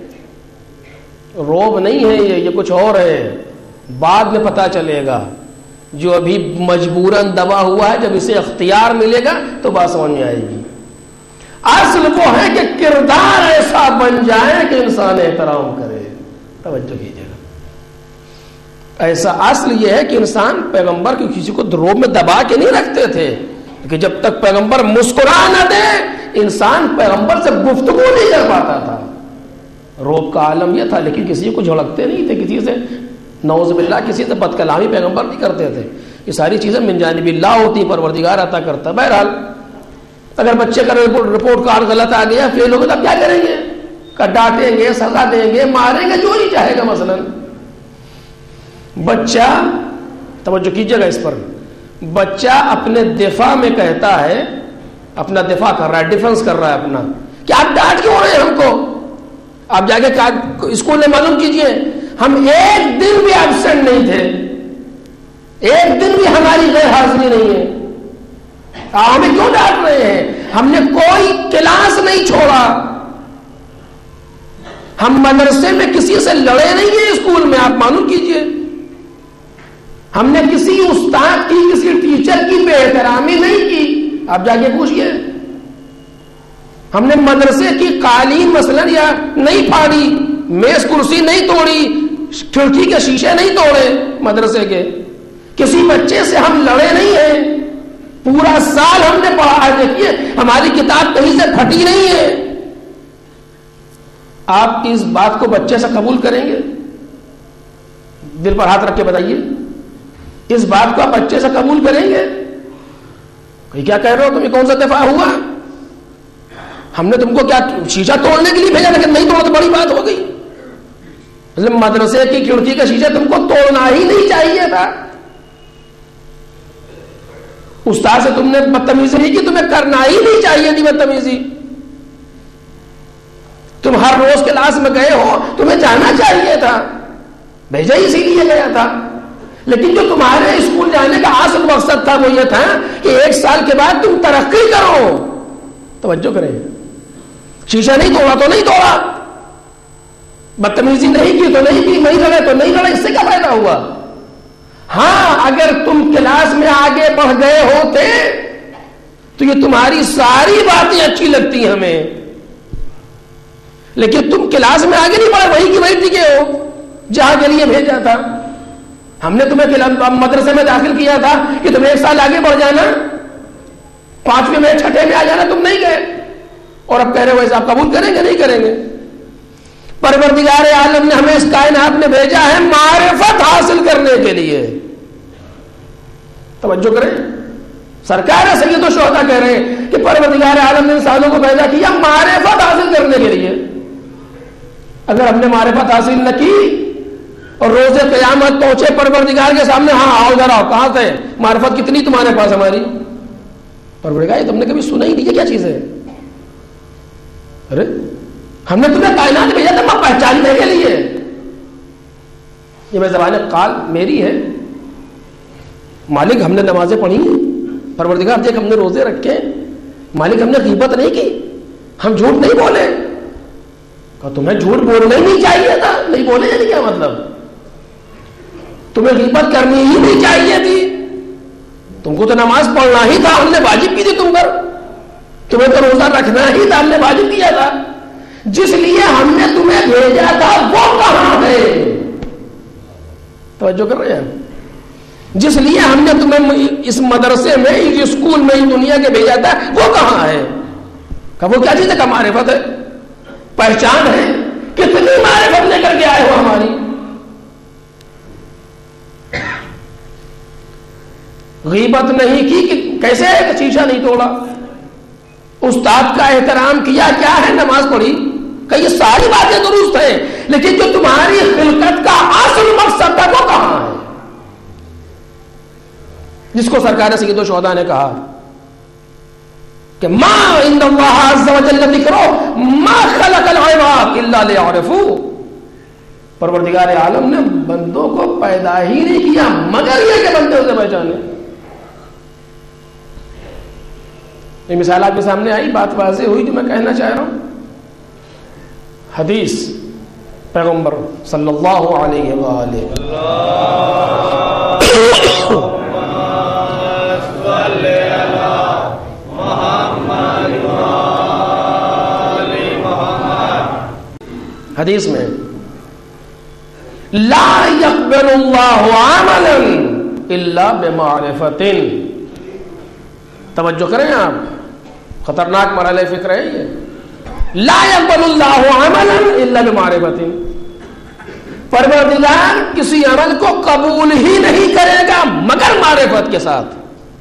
روب نہیں ہے، یہ کچھ اور ہے. بعد میں پتا چلے گا. جو ابھی مجبوراً دبا ہوا ہے، جب اسے اختیار ملے گا تو بات سمجھ میں آئے گی. اصل وہ ہے کہ کردار ایسا بن جائے کہ انسان احترام کرے. توجہ کیجیے گا. ایسا اصل یہ ہے کہ انسان پیغمبر کی کسی کو روب میں دبا کے نہیں رکھتے تھے، کہ جب تک پیغمبر مسکرا نہ دے انسان پیغمبر سے گفتگو نہیں کر پاتا تھا. روب کا عالم یہ تھا. لیکن کسی کو جھڑکتے نہیں تھے، کسی سے نعوذ باللہ کسی سے بد کلامی پیغمبر نہیں کرتے تھے. یہ ساری چیزیں من جانب اللہ ہوتی، پروردگار عطا کرتا. بہرحال اگر بچے کا رپورٹ کارڈ غلط آ گیا، فیل ہو گیا، تب کیا کریں گے؟ ڈانٹیں گے، سزا دیں گے، ماریں گے، جو نہیں چاہے گا. مثلا بچہ، توجہ کیجیے گا اس پر، بچہ اپنے دفاع میں کہتا ہے، اپنا دفاع کر رہا ہے، ڈیفنس کر رہا ہے اپنا، کہ آپ ڈانٹ کیوں رہے ہیں ہم کو؟ آپ جا کے اسکول میں معلوم کیجئے، ہم 1 دن بھی ایبسنٹ نہیں تھے. ایک دن بھی ہماری غیر حاضری نہیں ہے. ہمیں کیوں ڈانٹ رہے ہیں؟ ہم نے کوئی کلاس نہیں چھوڑا. ہم مدرسے میں کسی سے لڑے نہیں ہیں. اسکول میں آپ معلوم کیجئے ہم نے کسی استاد کی کسی ٹیچر کی بے احترامی نہیں کی. آپ جا کے پوچھئے. ہم نے مدرسے کی قالین مثلا یا نہیں پھاڑی, میز کرسی نہیں توڑی, کھڑکی کے شیشے نہیں توڑے مدرسے کے. کسی بچے سے ہم لڑے نہیں ہیں. پورا سال ہم نے پڑھا ہے. دیکھیے ہماری کتاب کہیں سے پھٹی نہیں ہے. آپ اس بات کو بچے سے قبول کریں گے؟ دل پر ہاتھ رکھ کے بتائیے, اس بات کو آپ بچے سے قبول کریں گے؟ کہ کیا کہہ رہے ہو تم, یہ کون سا دفاع ہوا؟ ہم نے تم کو کیا شیشہ توڑنے کے لیے بھیجا, لیکن نہیں توڑا تو بڑی بات ہو گئی. مدرسے کی کھڑکی کا شیشہ تم کو توڑنا ہی نہیں چاہیے تھا. استاد سے تم نے بدتمیزی نہیں کی, تمہیں کرنا ہی نہیں چاہیے تھی بدتمیزی. تم ہر روز کلاس میں گئے ہو, تمہیں جانا چاہیے تھا, بھیجا ہی اسی لیے گیا تھا. لیکن جو تمہارے اسکول جانے کا اصل مقصد تھا وہ یہ تھا کہ 1 سال کے بعد تم ترقی کرو. توجہ کریں, شیشہ نہیں توڑا تو نہیں توڑا, بدتمیزی نہیں کی تو نہیں کی, نہیں لڑے تو نہیں لڑے, اس سے کیا فائدہ ہوا؟ ہاں اگر تم کلاس میں آگے بڑھ گئے ہوتے تو یہ تمہاری ساری باتیں اچھی لگتی ہیں ہمیں, لیکن تم کلاس میں آگے نہیں بڑھے, وہی کی وہی ٹکے ہو جہاں کے لیے بھیجا تھا. ہم نے تمہیں مدرسے میں داخل کیا تھا کہ تم 1 سال آگے بڑھ جانا, 5ویں میں 6ٹھے میں آ جانا, تم نہیں گئے. اور اب کہہ رہے ہو ایسا, آپ قبول کریں گے؟ نہیں کریں گے. پروردگار عالم نے ہمیں اس کائنات میں بھیجا ہے معرفت حاصل کرنے کے لیے. توجہ کریں, سرکار سید الشہداء کہہ رہے ہیں کہ پروردگار عالم نے انسانوں کو پیدا کیا معرفت حاصل کرنے کے لیے. اگر ہم نے معرفت حاصل نہ کی اور روز قیامت پہنچے پروردگار کے سامنے, ہاں آؤ ذرا, کہاں سے معرفت کتنی تمہارے پاس ہماری؟ پروردگار تم نے کبھی سنا ہی نہیں, یہ کیا چیز ہے؟ ارے ہم نے تمہیں کائنات بھیجا تھا پہچاننے کے لیے. یہ میں زبان قال میری ہے, مالک ہم نے نمازیں پڑھی, پروردگار دیکھ ہم نے روزے رکھے, مالک ہم نے غیبت نہیں کی, ہم جھوٹ نہیں بولے. کہ تمہیں جھوٹ بولنا ہی نہیں چاہیے تھا. نہیں بولے یعنی کیا مطلب؟ تمہیں غیبت کرنی ہی نہیں چاہیے تھی. تم کو تو نماز پڑھنا ہی تھا, ہم نے واجب کی تھی تم پر. تمہیں تو روزہ رکھنا ہی تھا, ہم نے واجب کیا تھا. جس لیے ہم نے تمہیں بھیجا تھا وہ کہاں ہے؟ توجہ کر رہے ہیں. جس لیے ہم نے تمہیں اس مدرسے میں, اس اسکول میں, اس دنیا کے بھیجا تھا وہ کہاں ہے؟ کہ وہ کیا چیز ہے؟ کہ معرفت ہے, پہچان ہے. کتنی معرفت لے کر کے آئے ہو ہماری. غیبت نہیں کی کہ کیسے ہے کہ شیشہ نہیں توڑا, استاد کا احترام کیا, کیا ہے نماز پڑھی, کہ یہ ساری باتیں درست ہیں, لیکن جو تمہاری خلقت کا اصل مقصد تھا وہ کہاں ہے؟ جس کو سرکار سید الشہداء نے کہا کہ ما عند اللہ عز وجل ذکرہ ما خلق العباد الا لیعرفوا. پروردگار عالم نے بندوں کو پیدا ہی نہیں کیا مگر یہ کہ بندے اسے پہچانے. یہ مثال آپ کے سامنے آئی, بات واضح ہوئی جو میں کہنا چاہ رہا ہوں. حدیث پیغمبر صلی اللہ علیہ وآلہ حدیث میں لا يقبل اللہ عملا الا بمعرفت. توجہ کریں آپ, خطرناک مرحلہ فکر ہے یہ. لا يقبل اللہ عملا الا بمعرفت. پروردگار کسی عمل کو قبول ہی نہیں کرے گا مگر معرفت کے ساتھ.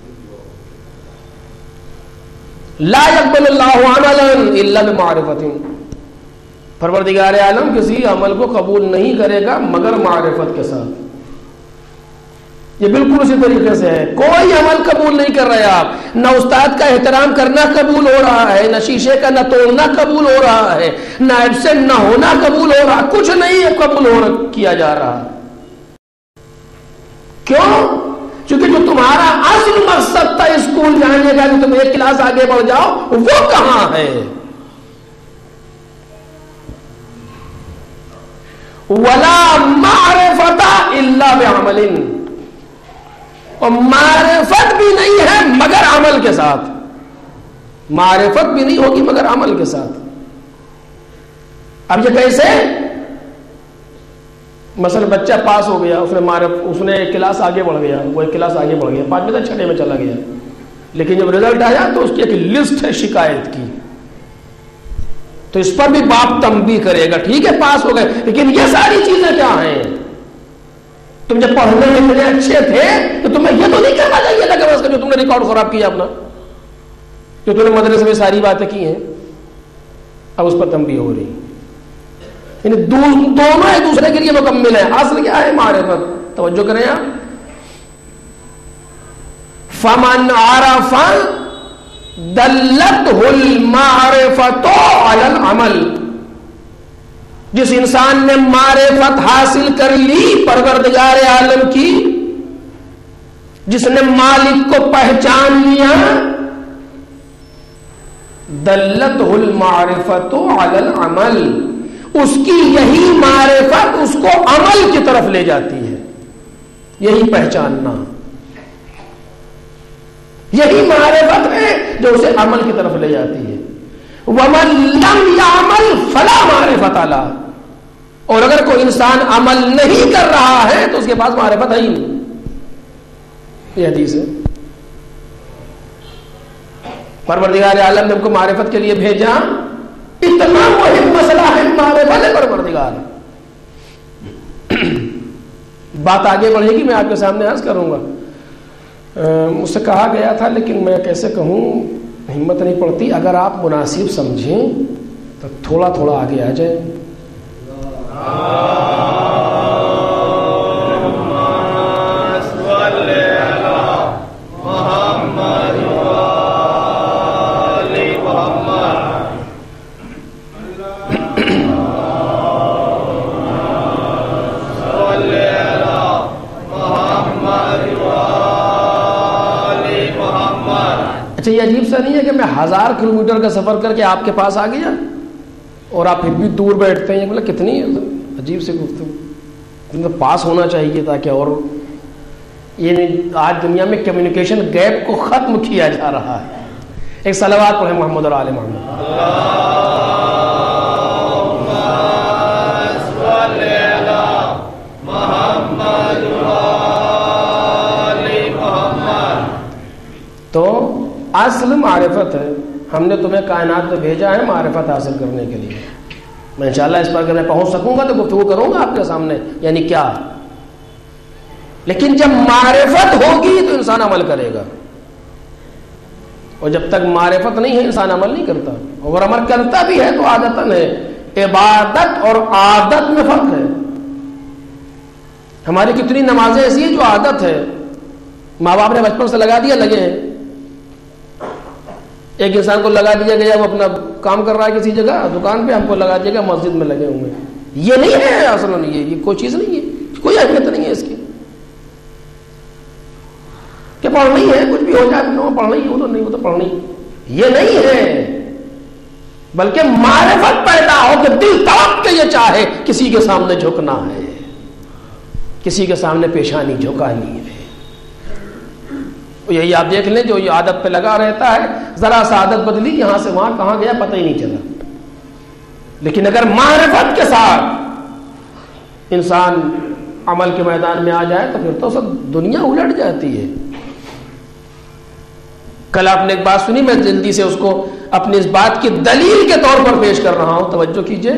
لا يقبل اللہ عملا الا بمعرفت. پروردگار عالم کسی عمل کو قبول نہیں کرے گا مگر معرفت کے ساتھ. یہ بالکل اسی طریقے سے ہے. کوئی عمل قبول نہیں کر رہے آپ, نہ استاد کا احترام کرنا قبول ہو رہا ہے, نہ شیشے کا نہ توڑنا قبول ہو رہا ہے, نہ ایبسنٹ نہ ہونا قبول ہو رہا, کچھ نہیں ہے قبول کیا جا رہا. کیوں؟ یہ جو تمہارا اصل مقصد تھا اسکول جانے کا کہ تم ایک کلاس آگے بڑھ جاؤ، وہ کہاں ہے؟ وَلَا مَعْرِفَةَ إِلَّا بِعَمَلٍ، اور معرفت بھی نہیں ہے مگر عمل کے ساتھ، معرفت بھی نہیں ہوگی مگر عمل کے ساتھ۔ اب یہ کیسے؟ مثلا بچہ پاس ہو گیا، اس نے ایک کلاس آگے بڑھ گیا، وہ ایک کلاس آگے بڑھ گیا، 5ویں تک 6ویں میں چلا گیا، لیکن جب رزلٹ آیا تو اس کی ایک لسٹ ہے شکایت کی، تو اس پر بھی باپ تنبیہ کرے گا، ٹھیک ہے پاس ہو گئے، لیکن یہ ساری چیزیں کیا ہیں؟ تم جب پڑھنے میں اتنے اچھے تھے تو تمہیں یہ تو نہیں کہنا چاہیے تھا کہ بس جو تم نے ریکارڈ خراب کیا اپنا، جو تم نے مدرسے میں ساری باتیں کی ہیں، اب اس پر تنبیہ ہو رہی، یعنی دونوں ایک دوسرے کے لیے مکمل ہیں۔ اصل کیا ہے؟ معرفت۔ توجہ کریں آپ، فمن عرف دلته المعرفۃ علی العمل، جس انسان نے معرفت حاصل کر لی پروردگار عالم کی، جس نے مالک کو پہچان لیا، دلته المعرفۃ علی العمل، اس کی یہی معرفت اس کو عمل کی طرف لے جاتی ہے، یہی پہچاننا، یہی معرفت ہے جو اسے عمل کی طرف لے جاتی ہے۔ وَمَن لَّمْ يَعْمَلْ فَلَا مَعْرِفَةَ لَهُ، اور اگر کوئی انسان عمل نہیں کر رہا ہے تو اس کے پاس معرفت ہے ہی نہیں، یہ حدیث ہے۔ پروردگار عالم نے ہم کو معرفت کے لیے بھیجا، اتنا مہم مسئلہ ہے معرفت پروردگار۔ بات آگے بڑھے گی، میں آپ کے سامنے عرض کروں گا، مجھ سے کہا گیا تھا لیکن میں کیسے کہوں، ہمت نہیں پڑتی، اگر آپ مناسب سمجھیں تو تھوڑا تھوڑا آگے آ جائیں۔ اچھا یہ عجیب سا نہیں ہے کہ میں 1000 کلومیٹر کا سفر کر کے آپ کے پاس آ گیا اور آپ پھر بھی دور بیٹھتے ہیں؟ بولے کتنی عجیب سے گفتگو، پاس ہونا چاہیے تاکہ، اور یہ آج دنیا میں کمیونیکیشن گیپ کو ختم کیا جا رہا ہے۔ ایک صلوات پڑھیں محمد اور آل محمد۔ تو اصل معرفت ہے، ہم نے تمہیں کائنات میں بھیجا ہے معرفت حاصل کرنے کے لیے۔ میں انشاءاللہ اس پر اگر میں پہنچ سکوں گا تو گفتگو کروں گا آپ کے سامنے، یعنی کیا، لیکن جب معرفت ہوگی تو انسان عمل کرے گا، اور جب تک معرفت نہیں ہے انسان عمل نہیں کرتا، اور عمل کرتا بھی ہے تو عادتاً ہے۔ عبادت اور عادت میں فرق ہے۔ ہماری کتنی نمازیں ایسی ہیں جو عادت ہے، ماں باپ نے بچپن سے لگا دیا، لگے ہیں۔ ایک انسان کو لگا دیا گیا، وہ اپنا کام کر رہا ہے کسی جگہ دکان پہ، ہم کو لگا دیا گیا مسجد میں لگے ہوئے، یہ نہیں ہے اصل میں، یہ کوئی چیز نہیں ہے، کوئی اہمیت نہیں ہے اس کی کہ پڑھنی ہے، کچھ بھی ہو جائے پڑھنا ہی، وہ تو نہیں، وہ تو پڑھنی، یہ نہیں ہے، بلکہ معرفت پیدا ہو کہ دل تڑپ کے یہ چاہے کسی کے سامنے جھکنا ہے، کسی کے سامنے پیشانی جھکانی ہے۔ یہی آپ دیکھ لیں، جو یہ عادت پہ لگا رہتا ہے، ذرا سا عادت بدلی، یہاں سے وہاں کہاں گیا پتہ ہی نہیں چلا۔ لیکن اگر معرفت کے ساتھ انسان عمل کے میدان میں آ جائے تو پھر تو سب دنیا الٹ جاتی ہے۔ کل آپ نے ایک بات سنی، میں جلدی سے اس کو اپنی اس بات کی دلیل کے طور پر پیش کر رہا ہوں، توجہ کیجئے۔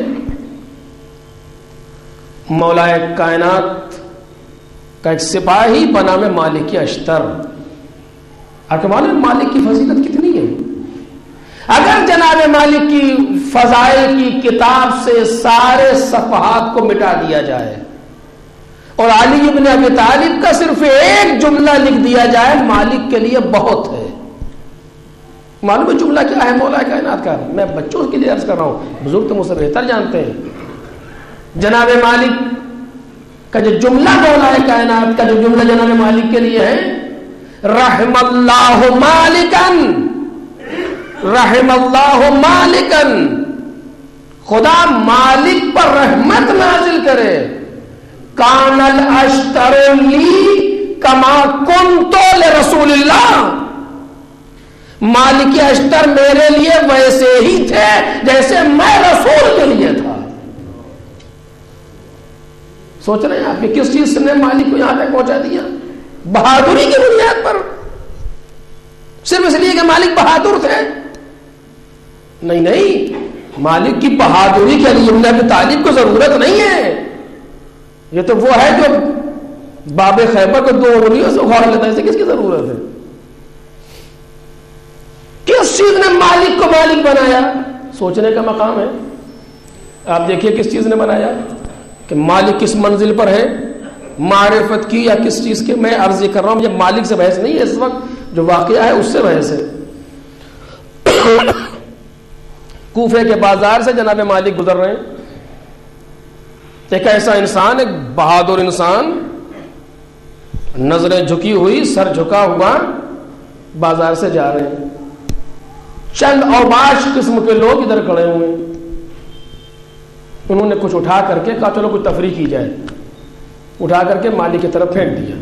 مولا کائنات کا ایک سپاہی بنام مالک اشتر، آپ کو معلوم مالک کی فضیلت کتنی ہے؟ اگر جناب مالک کی فضائل کی کتاب سے سارے صفحات کو مٹا دیا جائے اور علی ابن ابی طالب کا صرف ایک جملہ لکھ دیا جائے، مالک کے لیے بہت ہے۔ معلوم ہے جملہ کیا ہے مولا کائنات کا؟ میں بچوں کے لیے عرض کر رہا ہوں، بزرگ تو مجھ سے بہتر جانتے ہیں۔ جناب مالک کا جو جملہ مولا کائنات کا جو جملہ جناب مالک کے لیے ہے، رحم اللہ مالکن، رحم اللہ مالکن، خدا مالک پر رحمت نازل کرے. کان الاشتر لی کما کنت لرسول اللہ، مالک اشتر میرے لیے ویسے ہی تھے جیسے میں رسول کے لیے تھا. سوچ رہے ہیں آپ کہ کس چیز نے مالک کو یہاں تک پہنچا دیا؟ بہادری کی بنیاد پر، صرف اس لیے کہ مالک بہادر تھے؟ نہیں نہیں، مالک کی بہادری کے لیے ابن ابی طالب کو ضرورت نہیں ہے. یہ تو وہ ہے جو باب خیبر کو 2 انگلیوں سے اکھاڑ لیتا ہے، اسے کس کی ضرورت ہے؟ کس چیز نے مالک کو مالک بنایا؟ سوچنے کا مقام ہے. آپ دیکھیے کس چیز نے بنایا کہ مالک کس منزل پر ہے، معرفت کی یا کس چیز کے. میں عرض کر رہا ہوں، یہ مالک سے بحث نہیں ہے، اس وقت جو واقعہ ہے اس سے بحث ہے. کوفے کے بازار سے جناب مالک گزر رہے ہیں. ایک ایسا انسان، ایک بہادر انسان، نظریں جھکی ہوئی، سر جھکا ہوا، بازار سے جا رہے ہیں. چند اوباش قسم کے لوگ ادھر کھڑے ہوئے ہیں. انہوں نے کچھ اٹھا کر کے کہا چلو کچھ تفریح کی جائے. اٹھا کر کے مالک کی طرف پھینک دیا.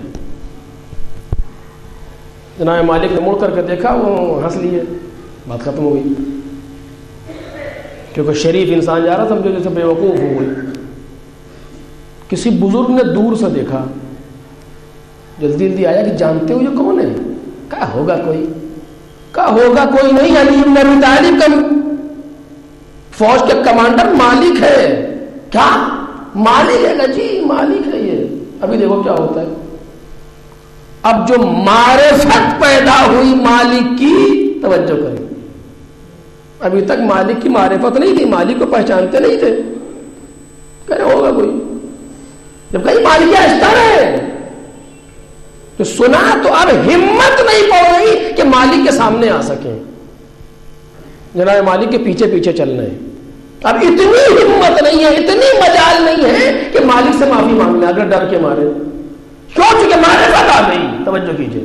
جناب مالک نے مڑ کر کے دیکھا، وہ ہنس لیے، بات ختم ہو گئی. کیونکہ شریف انسان جا رہا سمجھو جیسے بے وقوف ہو گئی. کسی بزرگ نے دور سے دیکھا، جلدی جلدی آیا کہ جانتے ہو یہ کون ہے؟ کہا ہوگا کوئی. کہا ہوگا کوئی نہیں، علی بن ابی طالب کا فوج کے کمانڈر مالک ہے. کیا مالک ہے؟ جی مالک ہے. یہ ابھی دیکھو کیا ہوتا ہے. اب جو معرفت پیدا ہوئی مالک کی، توجہ کریں، ابھی تک مالک کی معرفت نہیں تھی، مالک کو پہچانتے نہیں تھے. کہہ رہے ہوگا کوئی. جب کہیں مالک اشتر ہے تو سنا تو اب ہمت نہیں پڑ رہی کہ مالک کے سامنے آ سکیں. جناب مالک کے پیچھے پیچھے چل رہے ہیں. اب اتنی ہمت نہیں ہے، اتنی مجال نہیں ہے کہ مالک سے معافی مانگ لیں اگر ڈر کے مارے. کیوں؟ چونکہ معرفت آ گئی. توجہ کیجیے،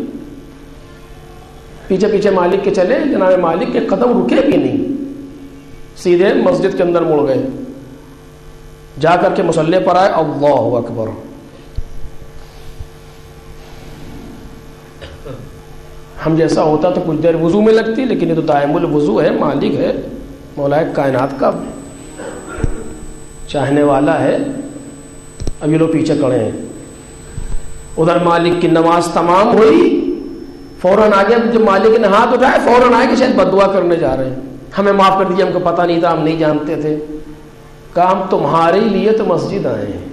پیچھے پیچھے مالک کے چلے. جناب مالک کے قدم رکے بھی نہیں، سیدھے مسجد کے اندر مڑ گئے. جا کر کے مصلی پر آئے، اللہ اکبر. ہم جیسا ہوتا تو کچھ دیر وضو میں لگتی، لیکن یہ تو دائم الوضو ہے، مالک ہے، مولا کائنات کا چاہنے والا ہے. اب یہ لوگ پیچھے کھڑے ہیں. ادھر مالک کی نماز تمام ہوئی، فوراً آگے جب مالک نے ہاتھ اٹھائے فوراً آئے کہ شاید بددعا کرنے جا رہے ہیں، ہمیں معاف کر دیجیے، ہم کو پتہ نہیں تھا، ہم نہیں جانتے تھے. کام تمہارے لیے تو مسجد آئے ہیں،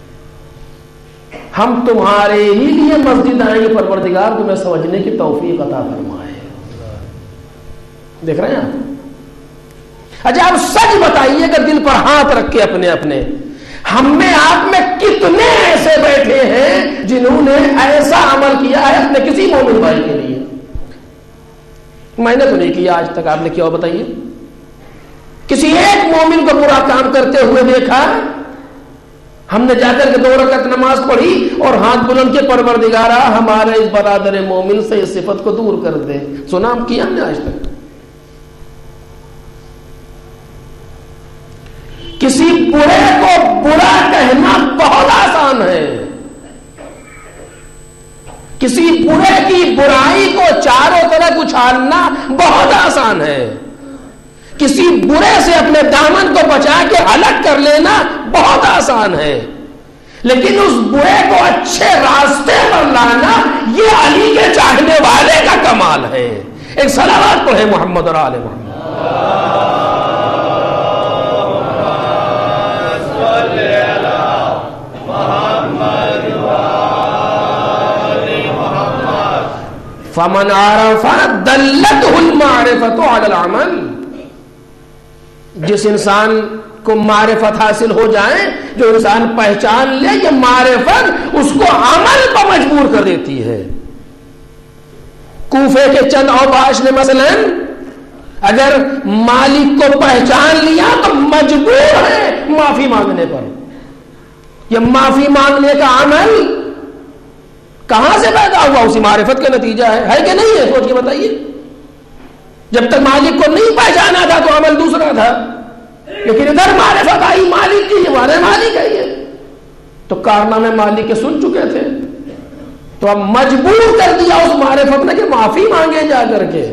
ہم تمہارے ہی لیے مسجد آئیں گے، پروردگار تمہیں سمجھنے کی توفیق عطا فرمائے. دیکھ رہے ہیں آپ؟ اچھا آپ سچ بتائیے کہ دل پر ہاتھ رکھ کے اپنے اپنے، ہم میں آپ میں کتنے ایسے بیٹھے ہیں جنہوں نے ایسا عمل کیا ہے اپنے کسی مومن بھائی کے لیے؟ میں نے تو نہیں کیا آج تک، آپ نے کیا بتائیے؟ کسی ایک مومن کو برا کام کرتے ہوئے دیکھا؟ ہم نے جا کر کے 2 رکعت نماز پڑھی اور ہاتھ بلند کے، پروردگارا ہمارے اس برادر مومن سے اس صفت کو دور کر دے. سنا ہم کیا ہم نے آج تک؟ کسی برے کو برا کہنا بہت آسان ہے. کسی برے کی برائی کو چاروں طرف اچھالنا بہت آسان ہے. کسی برے سے اپنے دامن کو بچا کے الگ کر لینا بہت آسان ہے. لیکن اس برے کو اچھے راستے پر لانا یہ علی کے چاہنے والے کا کمال ہے. ایک صلوات پڑھے محمد اور آل محمد. فمن عرف دلته المعرفة على العمل. جس انسان کو معرفت حاصل ہو جائے، جو انسان پہچان لے کہ معرفت اس کو عمل پر مجبور کر دیتی ہے. کوفے کے چند اوباش نے مثلا اگر مالک کو پہچان لیا تو مجبور ہے معافی مانگنے پر. یہ معافی مانگنے کا عمل کہاں سے پیدا ہوا؟ اسی معرفت کا نتیجہ ہے کہ نہیں ہے؟ سوچ کے بتائیے. جب تک مالک کو نہیں پہچانا تھا تو عمل دوسرا تھا، لیکن ادھر معرفت آئی مالک کی، ہمارے مالک ہے یہ، تو کارنامے مالک کے سن چکے تھے، تو اب مجبور کر دیا اس معرفت نے کہ معافی مانگے جا کر کے.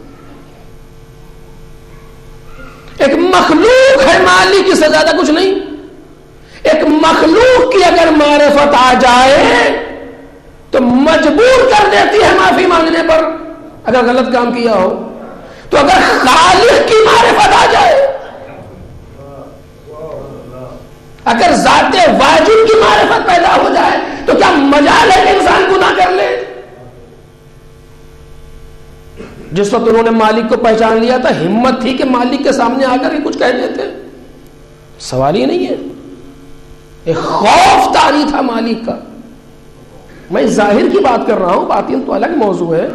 ایک مخلوق ہے مالک کی سے زیادہ کچھ نہیں. ایک مخلوق کی اگر معرفت آ جائے تو مجبور کر دیتی ہے معافی مانگنے پر اگر غلط کام کیا ہو. تو اگر خالق کی معرفت آ جائے، اگر ذات واجب کی معرفت پیدا ہو جائے تو کیا مجال ہے کہ انسان گناہ کر لے؟ جس وقت انہوں نے مالک کو پہچان لیا تھا، ہمت تھی کہ مالک کے سامنے آ کر کچھ کہہ دیتے؟ سوال ہی نہیں ہے. ایک خوف طاری تھا مالک کا. میں ظاہر کی بات کر رہا ہوں، باطن تو الگ موضوع ہے.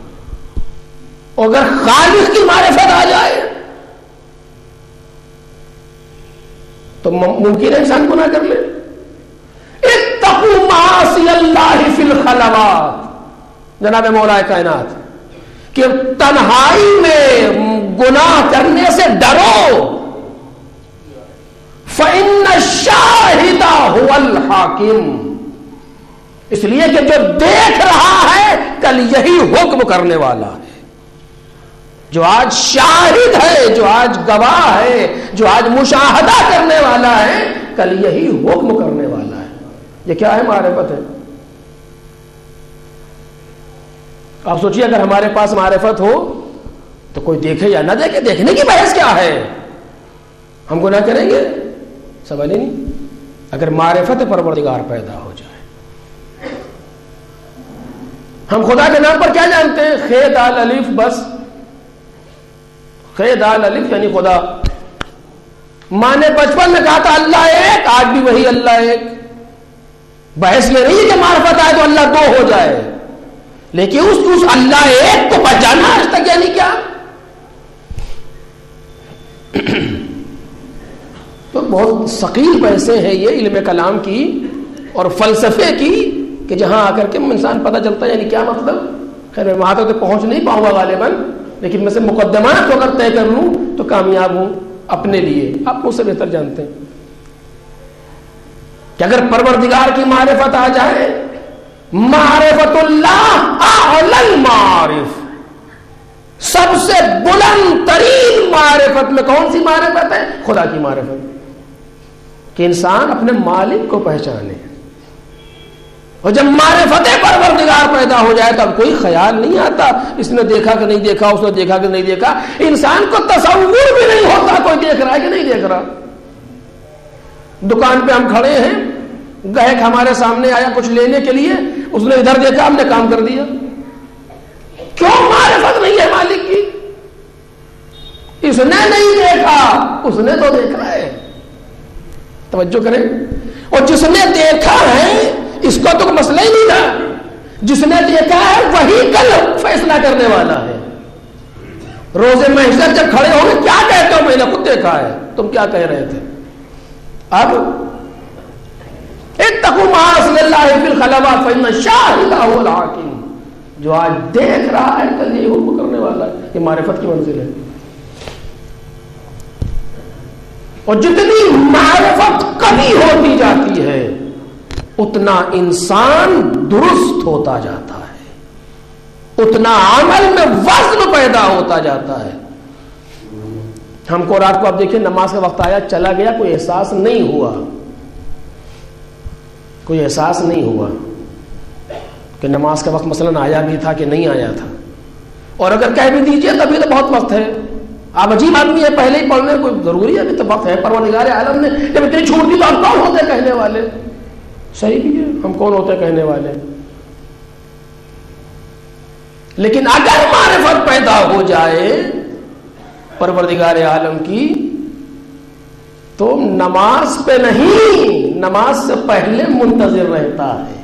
اگر خالق کی معرفت آ جائے تو ممکن ہے انسان گناہ کر لے. اتقوا معاصی اللہ فی الخلوات، جناب مولا کائنات، کہ تنہائی میں گناہ کرنے سے ڈرو. فإن الشاہد هو الحاکم، اس لیے کہ جو دیکھ رہا ہے کل یہی حکم کرنے والا ہے. جو آج شاہد ہے، جو آج گواہ ہے، جو آج مشاہدہ کرنے والا ہے، کل یہی حکم کرنے والا ہے. یہ کیا ہے؟ معرفت ہے. آپ سوچیے اگر ہمارے پاس معرفت ہو تو کوئی دیکھے یا نہ دیکھے، دیکھنے کی بحث کیا ہے؟ ہم گناہ کریں گے؟ سوال ہی نہیں. اگر معرفت پروردگار پیدا ہو جائے. ہم خدا کے نام پر کیا جانتے ہیں؟ خے دال الف، بس خے دال الف یعنی خدا. ماں نے بچپن میں کہا تھا اللہ ایک، آج بھی وہی اللہ ایک. بحث یہ نہیں کہ معرفت آئے تو اللہ دو ہو جائے، لیکن اس اللہ ایک کو پہچانا آج تک یعنی کیا؟ تو بہت ثقیل بحثیں ہیں یہ علم کلام کی اور فلسفے کی، کہ جہاں آ کر کے انسان پتہ چلتا ہے یعنی کیا مطلب. خیر میں وہاں تک تو پہنچ نہیں پاؤں گا غالباً، لیکن میں سے مقدمات کو اگر طے کر لوں تو کامیاب ہوں اپنے لیے. آپ مجھ سے بہتر جانتے ہیں کہ اگر پروردگار کی معرفت آ جائے، معرفت اللہ اعلی المعارف، سب سے بلند ترین معرفت میں کون سی معرفت ہے؟ خدا کی معرفت. کہ انسان اپنے مالک کو پہچانے. اور جب معرفت پروردگار پیدا ہو جائے تو اب کوئی خیال نہیں آتا اس نے دیکھا کہ نہیں دیکھا، اس نے دیکھا کہ نہیں دیکھا. انسان کو تصور بھی نہیں ہوتا کوئی دیکھ رہا ہے کہ نہیں دیکھ رہا. دکان پہ ہم کھڑے ہیں، گاہک ہمارے سامنے آیا کچھ لینے کے لیے، اس نے ادھر دیکھا، ہم نے کام کر دیا. کیوں؟ معرفت نہیں ہے مالک کی. اس نے نہیں دیکھا، اس نے تو دیکھا ہے. توجہ کریں. اور جس نے دیکھا ہے اس کو تو مسئلہ ہی نہیں تھا. جس نے دیکھا ہے وہی کل فیصلہ کرنے والا ہے. روز محشر جب کھڑے ہو گئے کیا کہتے ہو؟ میں نے خود دیکھا ہے. تم کیا کہہ رہے تھے؟ اب اتقوا معاصی اللہ فی الخلوات فإن الشاہد هو الحاکم. جو آج دیکھ رہا ہے کل یہ حکم کرنے والا ہے. یہ معرفت کی منزل ہے. اور جتنی معرفت کمی ہوتی جاتی ہے اتنا انسان درست ہوتا جاتا ہے، اتنا عمل میں وزن پیدا ہوتا جاتا ہے. ہم کو رات کو آپ دیکھیں نماز کا وقت آیا، چلا گیا، کوئی احساس نہیں ہوا. کوئی احساس نہیں ہوا کہ نماز کا وقت مثلاً آیا بھی تھا کہ نہیں آیا تھا. اور اگر کہہ بھی دیجئے تبھی تو بہت وقت ہے، آپ عجیب آدمی ہے، پہلے ہی پڑھنے کوئی ضروری ہے؟ ابھی تو وقت ہے. پروردگار عالم نے جب اتنی چھوٹ دی تو ہم کون ہوتے کہنے والے؟ صحیح بھی ہے، ہم کون ہوتے کہنے والے؟ لیکن اگر معرفت پیدا ہو جائے پروردگار عالم کی تو نماز پہ نہیں، نماز سے پہلے منتظر رہتا ہے.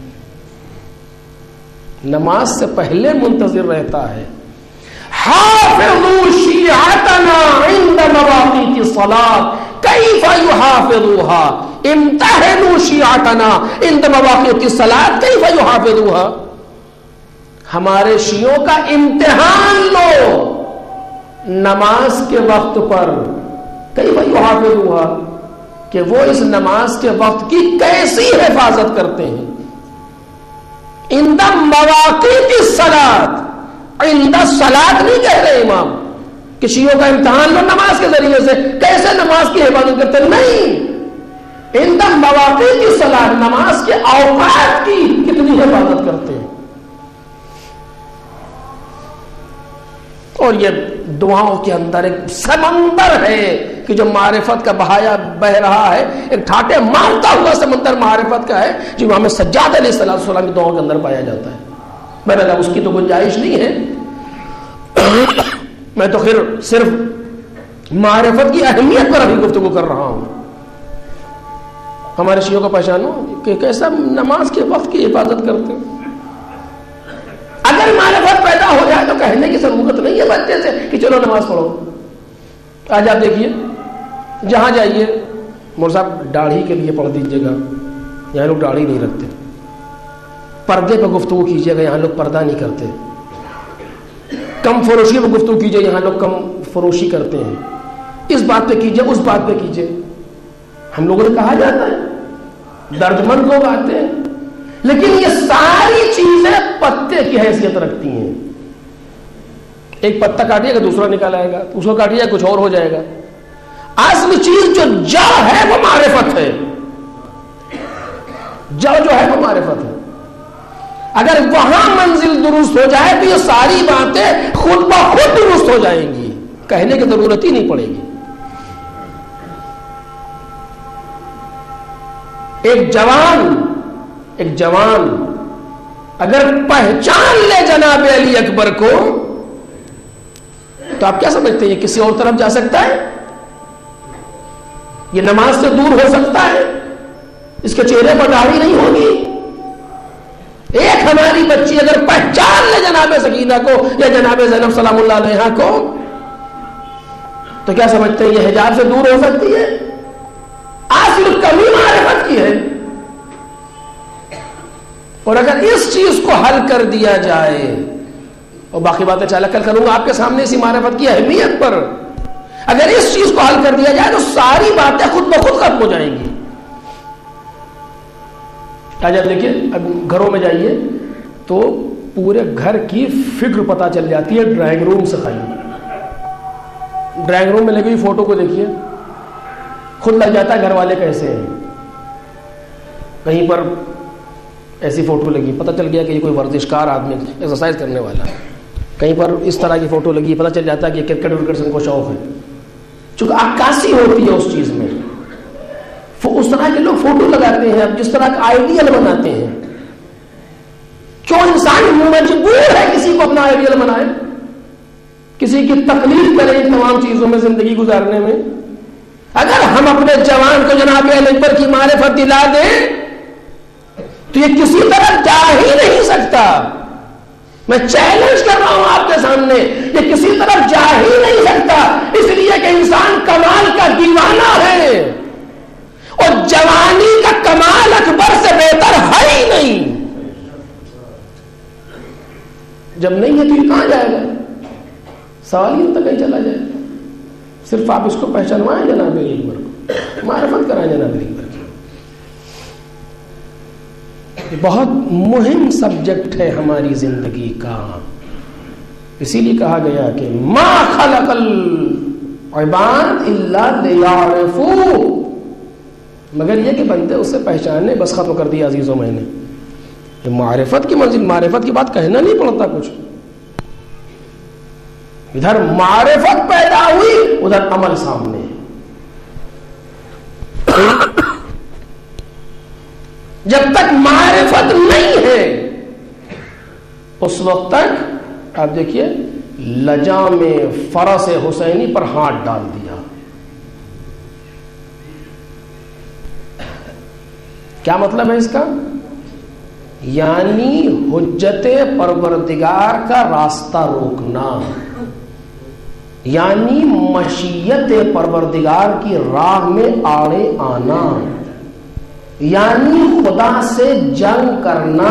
نماز سے پہلے منتظر رہتا ہے. حافظوا شیعتنا عند مواقیت الصلاۃ کیف یحافظوها امتحنوا شیعتنا عند مواقیت الصلاۃ کیف یحافظوها، ہمارے شیعوں کا امتحان لو نماز کے وقت پر، کیف یحافظوها، کہ وہ اس نماز کے وقت کی کیسی حفاظت کرتے ہیں. عند مواقیت الصلاۃ، عند الصلاۃ نہیں کہہ رہے امام کہ شیعوں کا امتحان لو نماز کے ذریعے سے کیسے نماز کی حفاظت کرتے ہیں، نہیں، عند مواقیت الصلاۃ، نماز کے اوقات کی کتنی حفاظت کرتے ہیں. اور یہ دعاؤں کے اندر ایک سمندر ہے کہ جو معرفت کا بہایا بہ رہا ہے، ایک ٹھاٹے مارتا ہوا سمندر معرفت کا ہے جو امام سجاد علیہ السلام کی دعاؤں کے اندر پایا جاتا ہے. میرا اس کی تو گنجائش نہیں ہے. میں تو خیر صرف معرفت کی اہمیت پر ابھی گفتگو کر رہا ہوں. ہمارے شیعوں کو پہچانو کہ کیسا نماز کے وقت کی حفاظت کرتے ہیں. اگر معرفت پیدا ہو جائے تو کہنے کی ضرورت نہیں ہے بچے سے کہ چلو نماز پڑھو. آج آپ دیکھیے جہاں جائیے، مول صاحب داڑھی کے لیے پڑھ دیجیے گا، یہاں لوگ داڑھی نہیں رکھتے. پردے پہ گفتگو کیجیے گا، یہاں لوگ پردہ نہیں کرتے. کم فروشی پہ گفتگو کیجیے، یہاں لوگ کم فروشی کرتے ہیں. اس بات پہ کیجیے، اس بات پہ کیجیے. ہم لوگوں نے کہا جاتا ہے، درد مند لوگ آتے ہیں، لیکن یہ ساری چیزیں پتے کی حیثیت رکھتی ہیں. ایک پتا کاٹیے گا دوسرا نکال آئے گا، اس کو کاٹیے گا کچھ اور ہو جائے گا. اصل چیز جو جڑ ہے وہ معرفت ہے. جڑ جو ہے وہ معرفت ہے. اگر وہاں منزل درست ہو جائے تو یہ ساری باتیں خود بخود درست ہو جائیں گی، کہنے کی ضرورت ہی نہیں پڑے گی. ایک جوان اگر پہچان لے جناب علی اکبر کو تو آپ کیا سمجھتے ہیں یہ کسی اور طرف جا سکتا ہے؟ یہ نماز سے دور ہو سکتا ہے؟ اس کے چہرے پر داڑھی نہیں ہوگی؟ ایک ہماری بچی اگر پہچان لے جناب سکینہ کو یا جناب زینب سلام اللہ علیہا کو تو کیا سمجھتے ہیں یہ حجاب سے دور ہو سکتی ہے؟ اصل کمی معرفت کی ہے. اور اگر اس چیز کو حل کر دیا جائے، اور باقی باتیں چالا کل کروں گا آپ کے سامنے اسی معرفت کی اہمیت پر، اگر اس چیز کو حل کر دیا جائے تو ساری باتیں خود بخود ختم ہو جائیں گی. آج آپ دیکھیے، اب گھروں میں جائیے تو پورے گھر کی فکر پتہ چل جاتی ہے ڈرائنگ روم سے خالی. ڈرائنگ روم میں لگی ہوئی فوٹو کو دیکھیے، خود لگ جاتا ہے گھر والے کیسے ہیں. کہیں پر ایسی فوٹو لگی، پتہ چل گیا کہ یہ کوئی ورزشکار آدمی ایکسرسائز کرنے والا. کہیں پر اس طرح کی فوٹو لگی، پتہ چل جاتا ہے کہ کرکٹ ورکٹ سے کو شوق ہے. چونکہ عکاسی ہوتی ہے اس چیز میں، اس طرح کے لوگ فوٹو لگاتے ہیں، اب جس طرح کا آئیڈیل بناتے ہیں. کیوں انسان مجبور ہے کسی کو اپنا آئیڈیل بنائے، کسی کی تقلید کرے ان تمام چیزوں میں زندگی گزارنے میں. اگر ہم اپنے جوان کو جناب علی اکبر کی معرفت دلا دیں تو یہ کسی طرح جا ہی نہیں سکتا. میں چیلنج کر رہا ہوں آپ کے سامنے، یہ کسی طرح جا ہی نہیں سکتا، اس لیے کہ انسان کمال کا دیوانہ ہے اور جوانی کا کمال اکبر سے بہتر ہے ہی نہیں. جب نہیں ہے تو یہ کہاں جائے گا؟ سوال ہی تک کہیں چلا جائے. صرف آپ اس کو پہچانوائیں جناب علی اکبر کو، معرفت کرائیں جناب علی اکبر کی. بہت مہم سبجیکٹ ہے ہماری زندگی کا. اسی لیے کہا گیا کہ ما خلق العباد الا لیعرفوا، مگر یہ کہ بندے اسے پہچانے. بس ختم کر دیا عزیزوں میں نے. معرفت کی منزل، معرفت کی بات کہنا نہیں پڑتا کچھ. ادھر معرفت پیدا ہوئی، ادھر عمل سامنے. جب تک معرفت نہیں ہے اس وقت تک آپ دیکھیے لجام فرس حسینی پر ہاتھ ڈال دیا. کیا مطلب ہے اس کا؟ یعنی حجت پروردگار کا راستہ روکنا، یعنی مشیت پروردگار کی راہ میں آڑے آنا. یعنی خدا سے جنگ کرنا.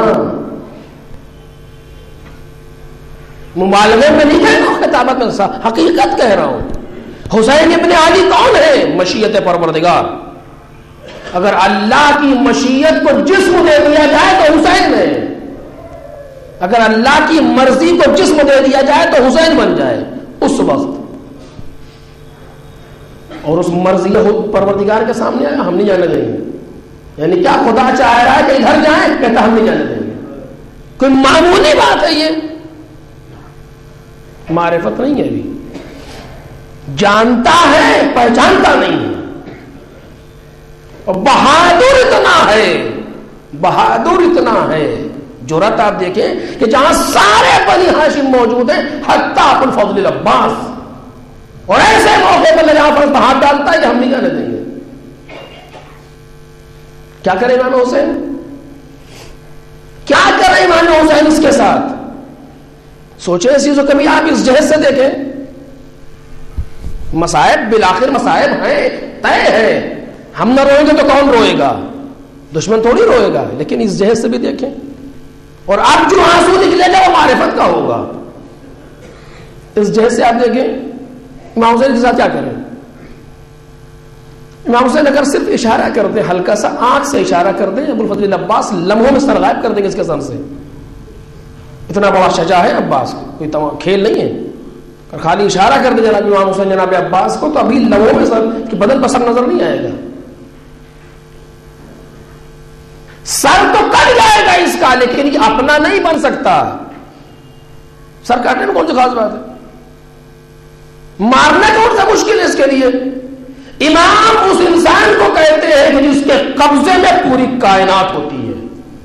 مبالغے میں نہیں کہہ رہا ہوں، خطابت میں حقیقت کہہ رہا ہوں. حسین ابن علی کون ہے؟ مشیت پروردگار. اگر اللہ کی مشیت کو جسم دے دیا جائے تو حسین ہے، اگر اللہ کی مرضی کو جسم دے دیا جائے تو حسین بن جائے اس وقت. اور اس مرضی پروردگار کے سامنے آیا، ہم نہیں جانے دیں گے. یعنی کیا خدا چاہ رہا ہے کہ ادھر جائیں؟ کہتا ہم نہیں جانے دیں گے. کوئی معمولی بات ہے یہ؟ معرفت نہیں ہے. ابھی جانتا ہے، پہچانتا نہیں ہے. اور بہادر اتنا ہے، بہادر اتنا ہے. جرأت آپ دیکھیں کہ جہاں سارے بنی ہاشم موجود ہیں حتی ابو الفضل العباس، اور ایسے موقع پر جہاں پر ہاتھ ڈالتا ہے کہ ہم نہیں جانے دیں گے. کیا کرے امام حسین؟ کیا کرے امام حسین اس کے ساتھ؟ سوچیں اس چیز کو کبھی آپ اس جہت سے دیکھیں. مصائب بالآخر مصائب ہیں، طے ہے. ہم نہ روئیں گے تو کون روئے گا؟ دشمن تھوڑی روئے گا. لیکن اس جہت سے بھی دیکھیں. اور اب جو آنسو نکلے گا وہ معرفت کا ہوگا. اس جہت سے آپ دیکھیں امام حسین کے ساتھ کیا کریں. امام حسین اگر صرف اشارہ کر دیں، ہلکا سا آنکھ سے اشارہ کر دیں، ابو الفضل العباس لمحوں میں سر غائب کر دیں گے اس کے سر سے. اتنا بڑا شجاع ہے عباس، کوئی کھیل نہیں ہے. اور خالی اشارہ کر دیں جناب امام حسین جناب عباس کو تو ابھی لمحوں میں سر کہ بدن پر سر نظر نہیں آئے گا. سر تو کٹ جائے گا اس کا، لیکن یہ اپنا نہیں بن سکتا. سر کاٹنے میں کون سی خاص بات ہے؟ مارنا کون سا مشکل ہے اس کے لیے؟ امام اس انسان کو کہتے ہیں کہ جس کے قبضے میں پوری کائنات ہوتی ہے.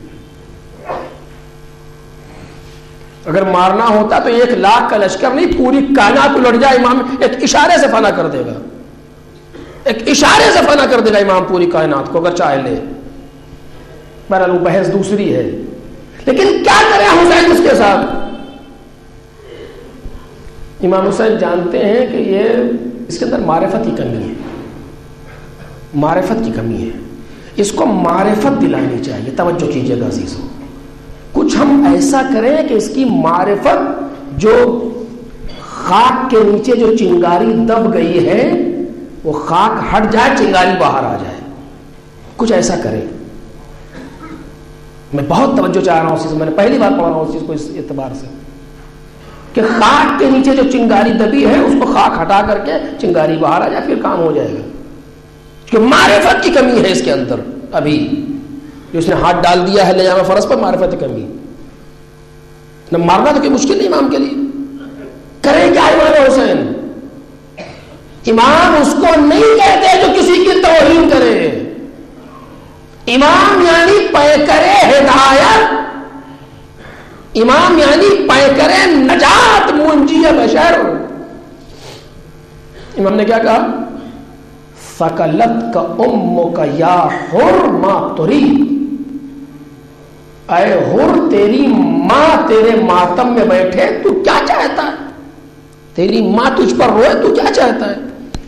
اگر مارنا ہوتا تو 1,00,000 کا لشکر نہیں، پوری کائنات الٹ جائے امام ایک اشارے سے فنا کر دے گا. ایک اشارے سے فنا کر دے گا امام پوری کائنات کو اگر چاہے لے. بہرحال وہ بحث دوسری ہے. لیکن کیا کرے حسین اس کے ساتھ؟ امام حسین جانتے ہیں کہ یہ اس کے اندر معرفت کی کمی ہے، معرفت کی کمی ہے. اس کو معرفت دلانی چاہیے. توجہ کیجیے گا عزیزو، کچھ ہم ایسا کریں کہ اس کی معرفت جو خاک کے نیچے جو چنگاری دب گئی ہے وہ خاک ہٹ جائے، چنگاری باہر آ جائے. کچھ ایسا کریں. میں بہت توجہ چاہ رہا ہوں اس چیز، میں نے پہلی بار پڑھ رہا ہوں اس چیز کو اس اعتبار سے کہ خاک کے نیچے جو چنگاری دبی ہے اس کو خاک ہٹا کر کے چنگاری باہر آ جائے، پھر کام ہو جائے گا. کہ معرفت کی کمی ہے اس کے اندر. ابھی جو اس نے ہاتھ ڈال دیا ہے لیامہ فرض پر، معرفت کی کمی. نہ مارنا تو کوئی مشکل نہیں امام کے لیے. کرے کیا امام حسین؟ امام اس کو نہیں کہتے جو کسی کی توہین کرے. امام یعنی پیکرے ہدایت، امام یعنی پیکرے نجات، منجی بشر. امام نے کیا کہا؟ سکلت کا امک یا حر ما ترید. اے حر تیری ماں تیرے ماتم میں بیٹھے، تو کیا چاہتا ہے؟ تیری ماں تجھ پر روئے، تو کیا چاہتا ہے؟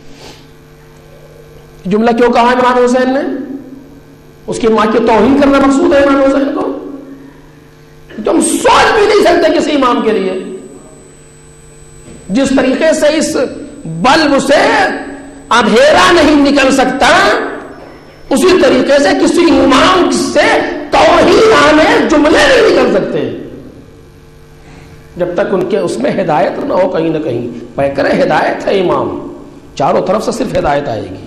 جملہ کیوں کہا ہے امام حسین نے؟ اس کی ماں کی توہین کرنا مقصود ہے امام حسین کو؟ تم سوچ بھی نہیں سکتے کسی امام کے لیے. جس طریقے سے اس بلب سے اندھیرا نہیں نکل سکتا، اسی طریقے سے کسی امام سے توہین آنے جملے نہیں نکل سکتے جب تک ان کے اس میں ہدایت نہ ہو. کہیں نہ کہیں پیکر ہدایت ہے امام، چاروں طرف سے صرف ہدایت آئے گی.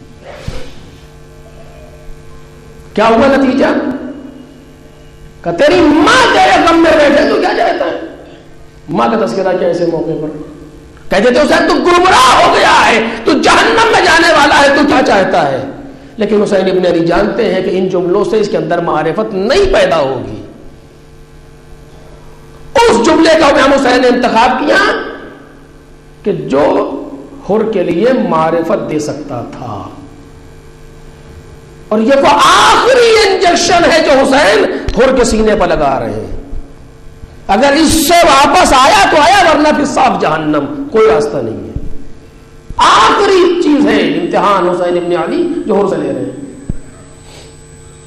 کیا ہوا نتیجہ؟ کہ تیری ماں تیرے غم میں بیٹھے، تو کیا چاہتا ہے؟ ماں کا تذکرہ کیا ایسے موقع پر کہتے تھے حسین تو گمراہ ہو گیا ہے، تو جہنم میں جانے والا ہے، تو کیا چاہتا ہے؟ لیکن حسین ابن علی جانتے ہیں کہ ان جملوں سے اس کے اندر معرفت نہیں پیدا ہوگی. اس جملے کا امام حسین نے انتخاب کیا کہ جو حر کے لیے معرفت دے سکتا تھا. اور یہ وہ آخری انجیکشن ہے جو حسین حر کے سینے پر لگا رہے ہیں. اگر اس سے واپس آیا تو آیا، ورنہ پھر صاف جہنم، کوئی راستہ نہیں ہے. آخری چیز ہے امتحان حسین ابن علی جو حر سے لے رہے ہیں.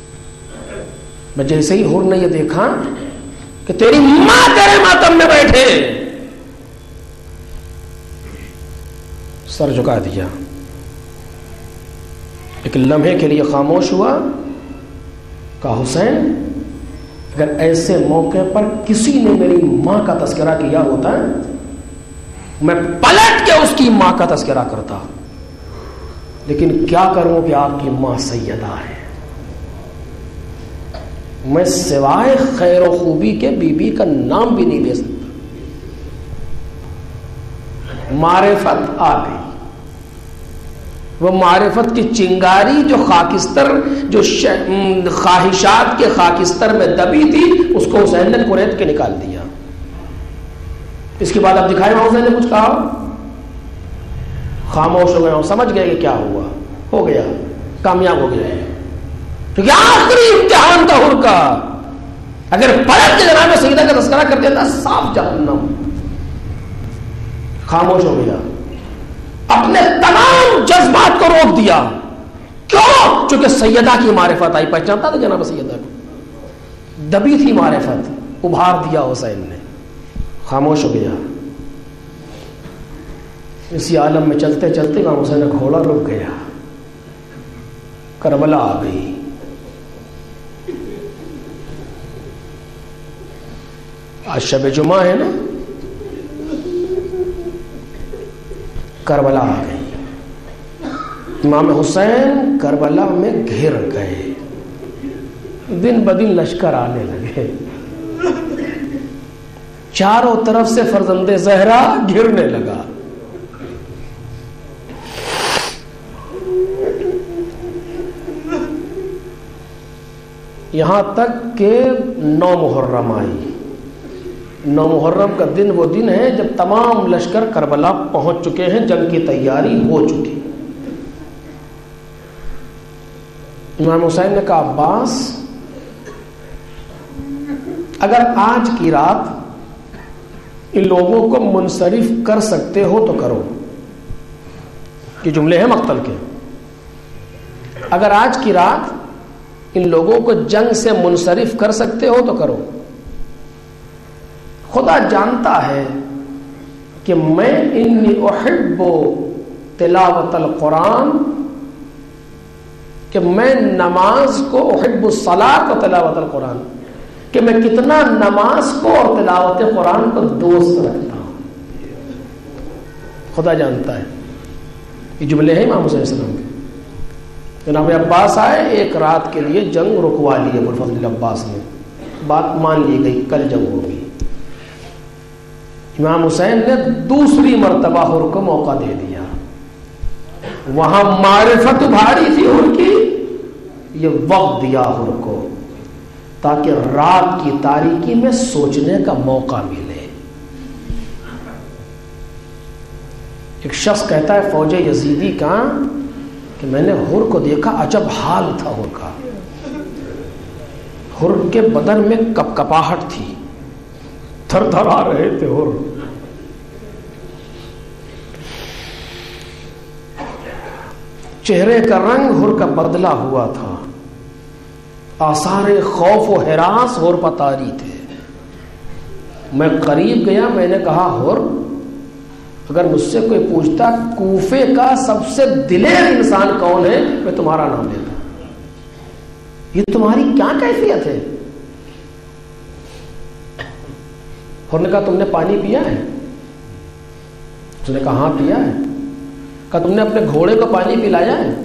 میں جیسے ہی حر نے یہ دیکھا کہ تیری ماں تیرے ماتم میں بیٹھے، سر جھکا دیا، ایک لمحے کے لیے خاموش ہوا، کہا حسین اگر ایسے موقع پر کسی نے میری ماں کا تذکرہ کیا ہوتا میں پلٹ کے اس کی ماں کا تذکرہ کرتا، لیکن کیا کروں کہ آپ کی ماں سیدہ ہے، میں سوائے خیر و خوبی کے بی بی کا نام بھی نہیں لے سکتا۔ معرفت آ گئی، وہ معرفت کی چنگاری جو خاکستر، جو خواہشات کے خاکستر میں دبی تھی، اس کو حسین نے قریت کے نکال دیا۔ اس کے بعد اب دکھائے وہاں حسین نے کچھ کہا، خاموش ہو گئے، سمجھ گئے کہ کیا ہوا، ہو گیا، کامیاب ہو گئے، کیونکہ آخری امتحان تھا حر کا، اگر پلٹ کے جناب سیدہ کا تذکرہ کر دیتا صاف جہنم۔ خاموش ہو گیا، اپنے تمام جذبات کو روک دیا، کیوں؟ چونکہ سیدہ کی معرفت آئی، پہچانتا تھا جناب سیدہ کو، دبی تھی معرفت، ابھار دیا حسین نے، خاموش ہو گیا۔ اسی عالم میں چلتے چلتے امام حسین کا گھوڑا رک گیا، کربلا آ گئی۔ آج شب جمعہ ہے نا، کربلا آ گئی، امام حسین کربلا میں گھر گئے، دن بدن لشکر آنے لگے، چاروں طرف سے فرزند زہرا گھرنے لگا۔ یہاں تک کہ 9 محرم آئی۔ 9 محرم کا دن وہ دن ہے جب تمام لشکر کربلا پہنچ چکے ہیں، جنگ کی تیاری ہو چکی۔ امام حسین نے کہا عباس اگر آج کی رات ان لوگوں کو منصرف کر سکتے ہو تو کرو، یہ جملے ہیں مقتل کے، اگر آج کی رات ان لوگوں کو جنگ سے منصرف کر سکتے ہو تو کرو، خدا جانتا ہے کہ میں انی احب تلاوت القرآن، کہ میں نماز کو احب الصلاۃ و تلاوت القرآن، کہ میں کتنا نماز کو اور تلاوت قرآن کو دوست رکھتا ہوں، خدا جانتا ہے۔ یہ جملے ہیں امام حسین علیہ السلام کے۔ جناب عباس آئے، ایک رات کے لیے جنگ رکوا لی ابوالفضل عباس نے، بات مان لی گئی، کل جنگ ہوگی۔ امام حسین نے دوسری مرتبہ حر کو موقع دے دیا، وہاں معرفت بھاری تھی حر کی، یہ وقت دیا حر کو تاکہ رات کی تاریکی میں سوچنے کا موقع ملے۔ ایک شخص کہتا ہے فوج یزیدی کا کہ میں نے حر کو دیکھا، عجب حال تھا حر کا، حر کے بدن میں کپکپاہٹ تھی، تھر تھر آ رہے تھے حر۔ چہرے کا رنگ حر کا بدلا ہوا تھا، آثار خوف و ہراس حر پر طاری تھے۔ میں قریب گیا، میں نے کہا حر اگر مجھ سے کوئی پوچھتا کوفے کا سب سے دلیر انسان کون ہے، میں تمہارا نام لیتا، یہ تمہاری کیا کیفیت ہے؟ حر نے کہا تم نے پانی پیا ہے؟ اس نے کہا ہاں پیا ہے۔ کہا تم نے اپنے گھوڑے کو پانی پلایا ہے؟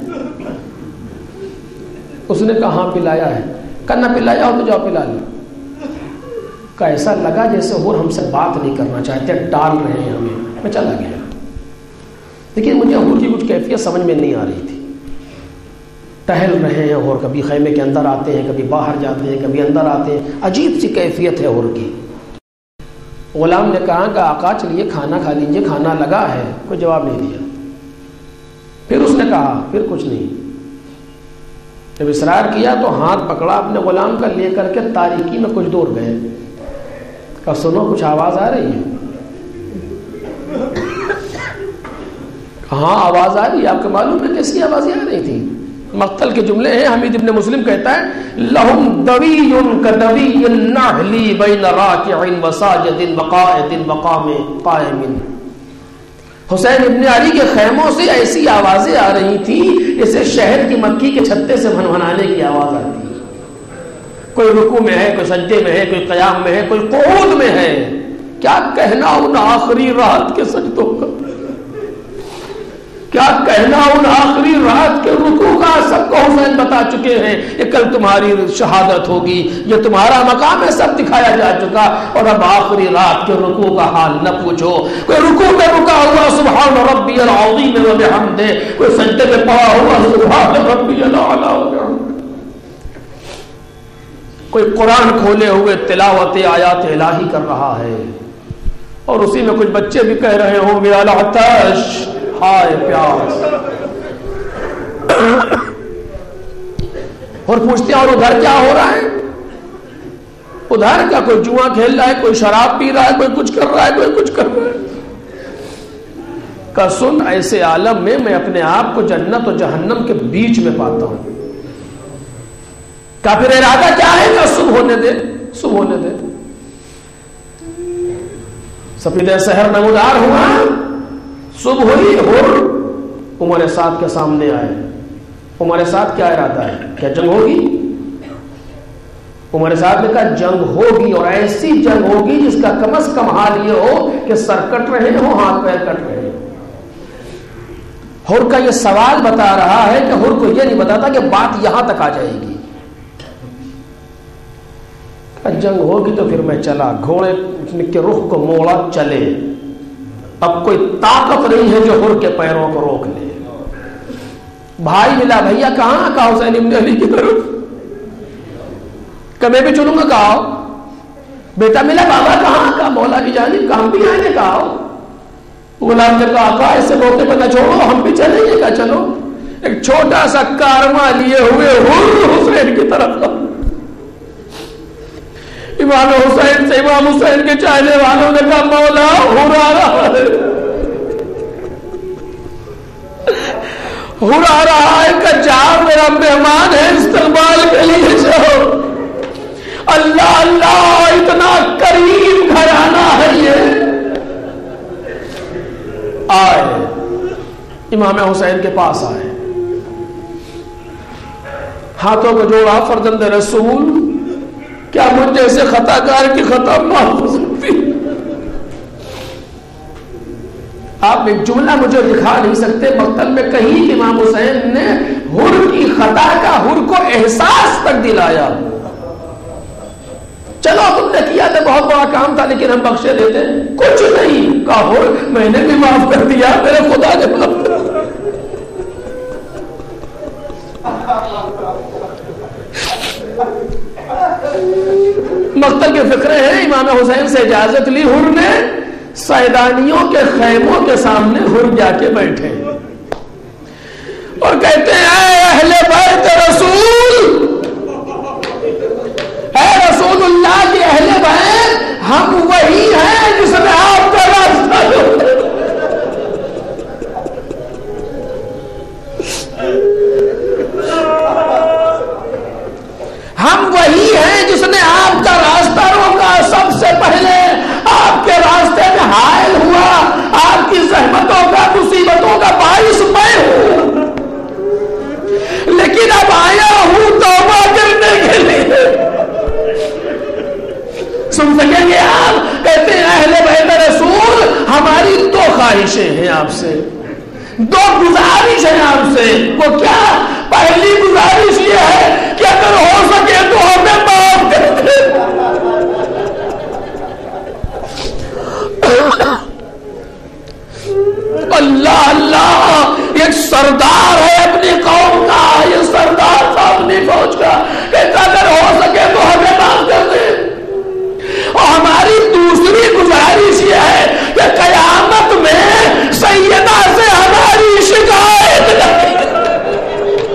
اس نے کہا ہاں پلایا ہے۔ کہا نہ پلایا ہو تو جاؤ پلا لو۔ کہا ایسا لگا جیسے حر ہم سے بات نہیں کرنا چاہتے، ٹال رہے ہیں ہمیں۔ میں چلا گیا، لیکن مجھے حر کی کچھ کیفیت سمجھ میں نہیں آ رہی تھی۔ ٹہل رہے ہیں حر، کبھی خیمے کے اندر آتے ہیں، کبھی باہر جاتے ہیں، کبھی اندر آتے ہیں، عجیب سی کیفیت ہے حر کی۔ غلام نے کہا کہ آقا چلیے کھانا کھا لیجیے، کھانا لگا ہے، کوئی جواب نہیں دیا۔ پھر اس نے کہا، پھر کچھ نہیں۔ جب اصرار کیا تو ہاتھ پکڑا اپنے غلام کا، لے کر کے تاریکی میں کچھ دور گئے۔ کہا سنو کچھ آواز آ رہی ہے؟ ہاں آواز آ رہی ہے۔ آپ کو معلوم ہے کیسی آوازیں آ رہی تھی؟ مقتل کے جملے ہیں. حمید ابن مسلم کہتا ہے لہم دوی کدوی النحل بین راکع وساجد وقائد وقام قائم. حسین ابن علی کے خیموں سے ایسی آوازیں آ رہی تھیں جیسے شہر کی مکھی کے چھتے سے بھنبھنانے کی آواز آتی ہے. کوئی رکوع میں ہے, کوئی سجدے میں ہے, کوئی قیام میں ہے, کوئی قعود میں ہے. کیا کہنا ان آخری رات کے سجدوں کا, کیا کہنا ان آخری رات کے رکوع کا. سب کو حسین بتا چکے ہیں یہ کل تمہاری شہادت ہوگی, یہ تمہارا مقام ہے, سب دکھایا جا چکا. اور اب آخری رات کے رکوع کا حال نہ پوچھو. کوئی رکوع میں رکا ہوا سبحان ربی العظیم و بحمدہ, کوئی سجدے میں پڑا ہوا سبحان ربی الاعلی و بحمدہ, کوئی قرآن کھولے ہوئے تلاوت آیات الہی کر رہا ہے. اور اسی میں کچھ بچے بھی کہہ رہے ہوں گے العطش, ہائے پیاس. اور پوچھتے ہیں اور ادھر کیا ہو رہا ہے؟ ادھر کا کوئی جوا کھیل رہا ہے, کوئی شراب پی رہا ہے, کوئی کچھ کر رہا ہے, کوئی کچھ کر رہا ہے. کہ سن ایسے عالم میں اپنے آپ کو جنت و جہنم کے بیچ میں پاتا ہوں. کا پھر ارادہ کیا ہے کہ صبح ہونے دے, صبح ہونے دے. سفید سحر نمودار ہوا, صبح ہوئی, ہور عمر سعد کے سامنے آئے. عمر سعد کیا ارادہ ہے, کیا جنگ ہوگی؟ عمر سعد نے کہا جنگ ہوگی, اور ایسی جنگ ہوگی جس کا کم از کم حال یہ ہو کہ سر کٹ رہے ہوں, ہاتھ پیر کٹ رہے ہوں. ہور کا یہ سوال بتا رہا ہے کہ ہور کو یہ نہیں بتاتا کہ بات یہاں تک آ جائے گی. جنگ ہوگی تو پھر میں چلا, گھوڑے کے رخ کو موڑا, چلے. اب کوئی طاقت نہیں ہے جو ہر کے پیروں کو روک لے. بھائی ملا, بھیا کہاں؟ کہا حسین ابن علی کی طرف. کہ میں بھی چلوں گا. کہا بیٹا ملا. بابا کہاں؟ کہا مولا کی جانب. کہا ہم بھی آئیں گے. کہا غلام نے کہا آقا ایسے موقع پہ نہ چھوڑو, ہم بھی چلیں گے. کہا چلو. ایک چھوٹا سا کارواں لیے ہوئے حسین کی طرف. امام حسین سے امام حسین کے چاہنے والوں نے کہا مولا ہور آ رہا ہے, ہور آ رہا ہے. کہ جاؤ میرا مہمان ہے, استقبال کے لیے جاؤ. اللہ اللہ, اتنا کریم گھرانہ ہے یہ. آئے امام حسین کے پاس آئے, ہاتھوں کو جوڑا. فرزند رسول, کیا مجھ جیسے خطا کار کی خطا معاف ہو سکتی؟ آپ ایک جملہ مجھے دکھا نہیں سکتے مقتل میں کہیں کہ امام حسین نے ہر کی خطا کا ہر کو احساس تک دلایا. چلو تم نے کیا تھا, بہت بڑا کام تھا, لیکن ہم بخشے دیتے. کچھ نہیں. کہا ہر میں نے بھی معاف کر دیا, میرے خدا نے معاف کر دیا. مقتل کے فکرے ہیں. امام حسین سے اجازت لی, ہر نے سیدانیوں کے خیموں کے سامنے ہر جا کے بیٹھے اور کہتے ہیں اے اہل بیت رسول, اے رسول اللہ کے اہل بیت, ہم وہی ہیں جس نے آپ کا راستہ جوڑا. ہم وہی ہیں جس نے آپ کا راستہ روکا. سب سے پہلے آپ کے راستے میں حائل ہوا, آپ کی زحمتوں کا, مصیبتوں کا باعث میں ہوں, لیکن اب آیا ہوں توبہ کرنے کے لیے. سن سکیں گے آپ؟ کہتے ہیں اہل بیت رسول, ہماری دو خواہشیں ہیں آپ سے, دو گزارش ہے آپ سے. وہ کیا؟ پہلی گزارش یہ ہے کہ اگر ہو سکے تو ہمیں معاف کر دے. اللہ اللہ, ایک سردار ہے اپنی قوم کا, یہ سردار تھا اپنی فوج کا, کہتا اگر ہو سکے تو ہمیں معاف کر دے. اور ہماری دوسری گزارش یہ ہے کہ قیامت میں سیدہ سے ہماری شکایت نہیں.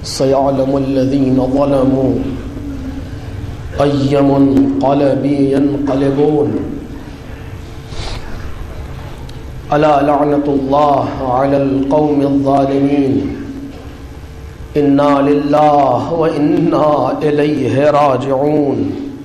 سيعلم الذين ظلموا أي منقلب ينقلبون ألا لعنة الله على القوم الظالمين إنا لله وإنا إليه راجعون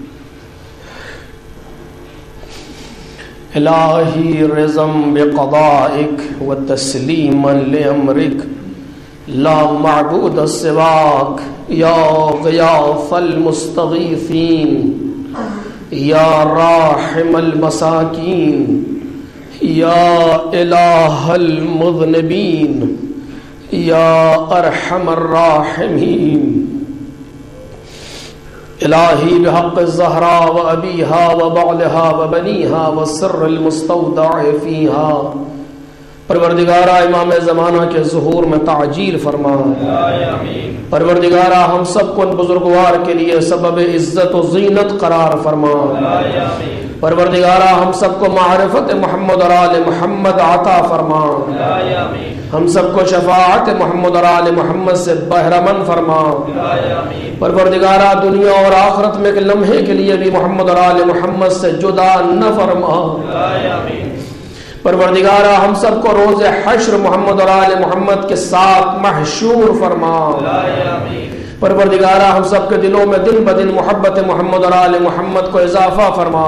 إلهي رضا بقضائك وتسليما لأمرك لا معبود سواك يا غياث المستغيثين يا راحم المساكين يا إله المذنبين يا أرحم الراحمين إلهي بحق الزهراء وأبيها وبعلها وبنيها والسر المستودع فيها پروردگارہ امام زمانہ کے ظہور میں تعجیل فرما. پروردگارہ ہم سب کو ان بزرگوار کے لیے سبب عزت و زینت قرار فرما. پروردگارہ ہم سب کو معرفت محمد اور آل محمد عطا فرما. ہم سب کو شفاعت محمد اور آل محمد سے بہرمند فرما. پروردگارہ دنیا اور آخرت میں ایک لمحے کے لیے بھی محمد اور آل محمد سے جدا نہ فرما. پروردگارہ ہم سب کو روز حشر محمد اور آل محمد کے ساتھ محشور فرما. پروردگارہ ہم سب کے دلوں میں دن بدن محبت محمد اور آل محمد کو اضافہ فرما.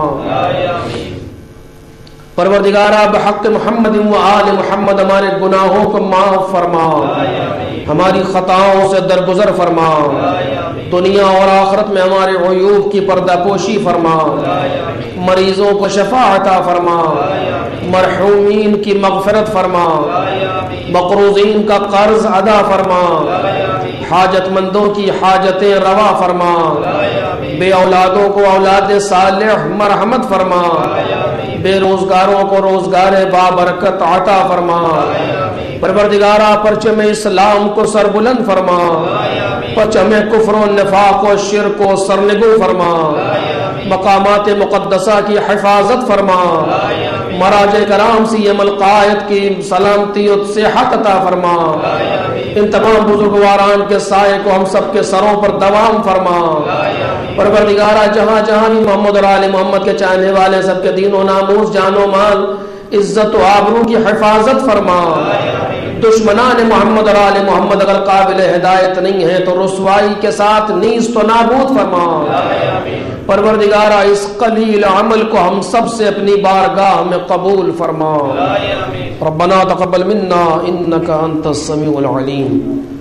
پروردگارہ بحق محمد و آل محمد ہمارے گناہوں کو معاف فرما. ہماری خطاؤں سے درگزر فرما. دنیا اور آخرت میں ہمارے عیوب کی پردہ پوشی فرما. مریضوں کو شفا عطا فرما. مرحومین کی مغفرت فرما. مقروضین کا قرض ادا فرما. حاجت مندوں کی حاجتیں روا فرما. بے اولادوں کو اولاد صالح مرحمت فرما. بے روزگاروں کو روزگار بابرکت عطا فرما. پروردگارہ پرچم اسلام کو سربلند فرما. پرچم کفر و نفاق و شرک و سرنگو فرما. مقامات مقدسہ کی حفاظت فرما. مراجع کرام سی ملقایت کی سلامتی و صحت عطا فرما. ان تمام بزرگواران کے سائے کو ہم سب کے سروں پر دوام فرما. پروردگارہ جہاں جہاں بھی محمد اور آل محمد کے چاہنے والے سب کے دین و ناموس جان و مال عزت و آبرو کی حفاظت فرما. دشمنان محمد اور آل محمد اگر قابل ہدایت نہیں ہے تو رسوائی کے ساتھ نیز تو نابود فرما. پروردگارہ اس قلیل عمل کو ہم سب سے اپنی بارگاہ میں قبول فرما. ربنا تقبل منا انك انت السميع العليم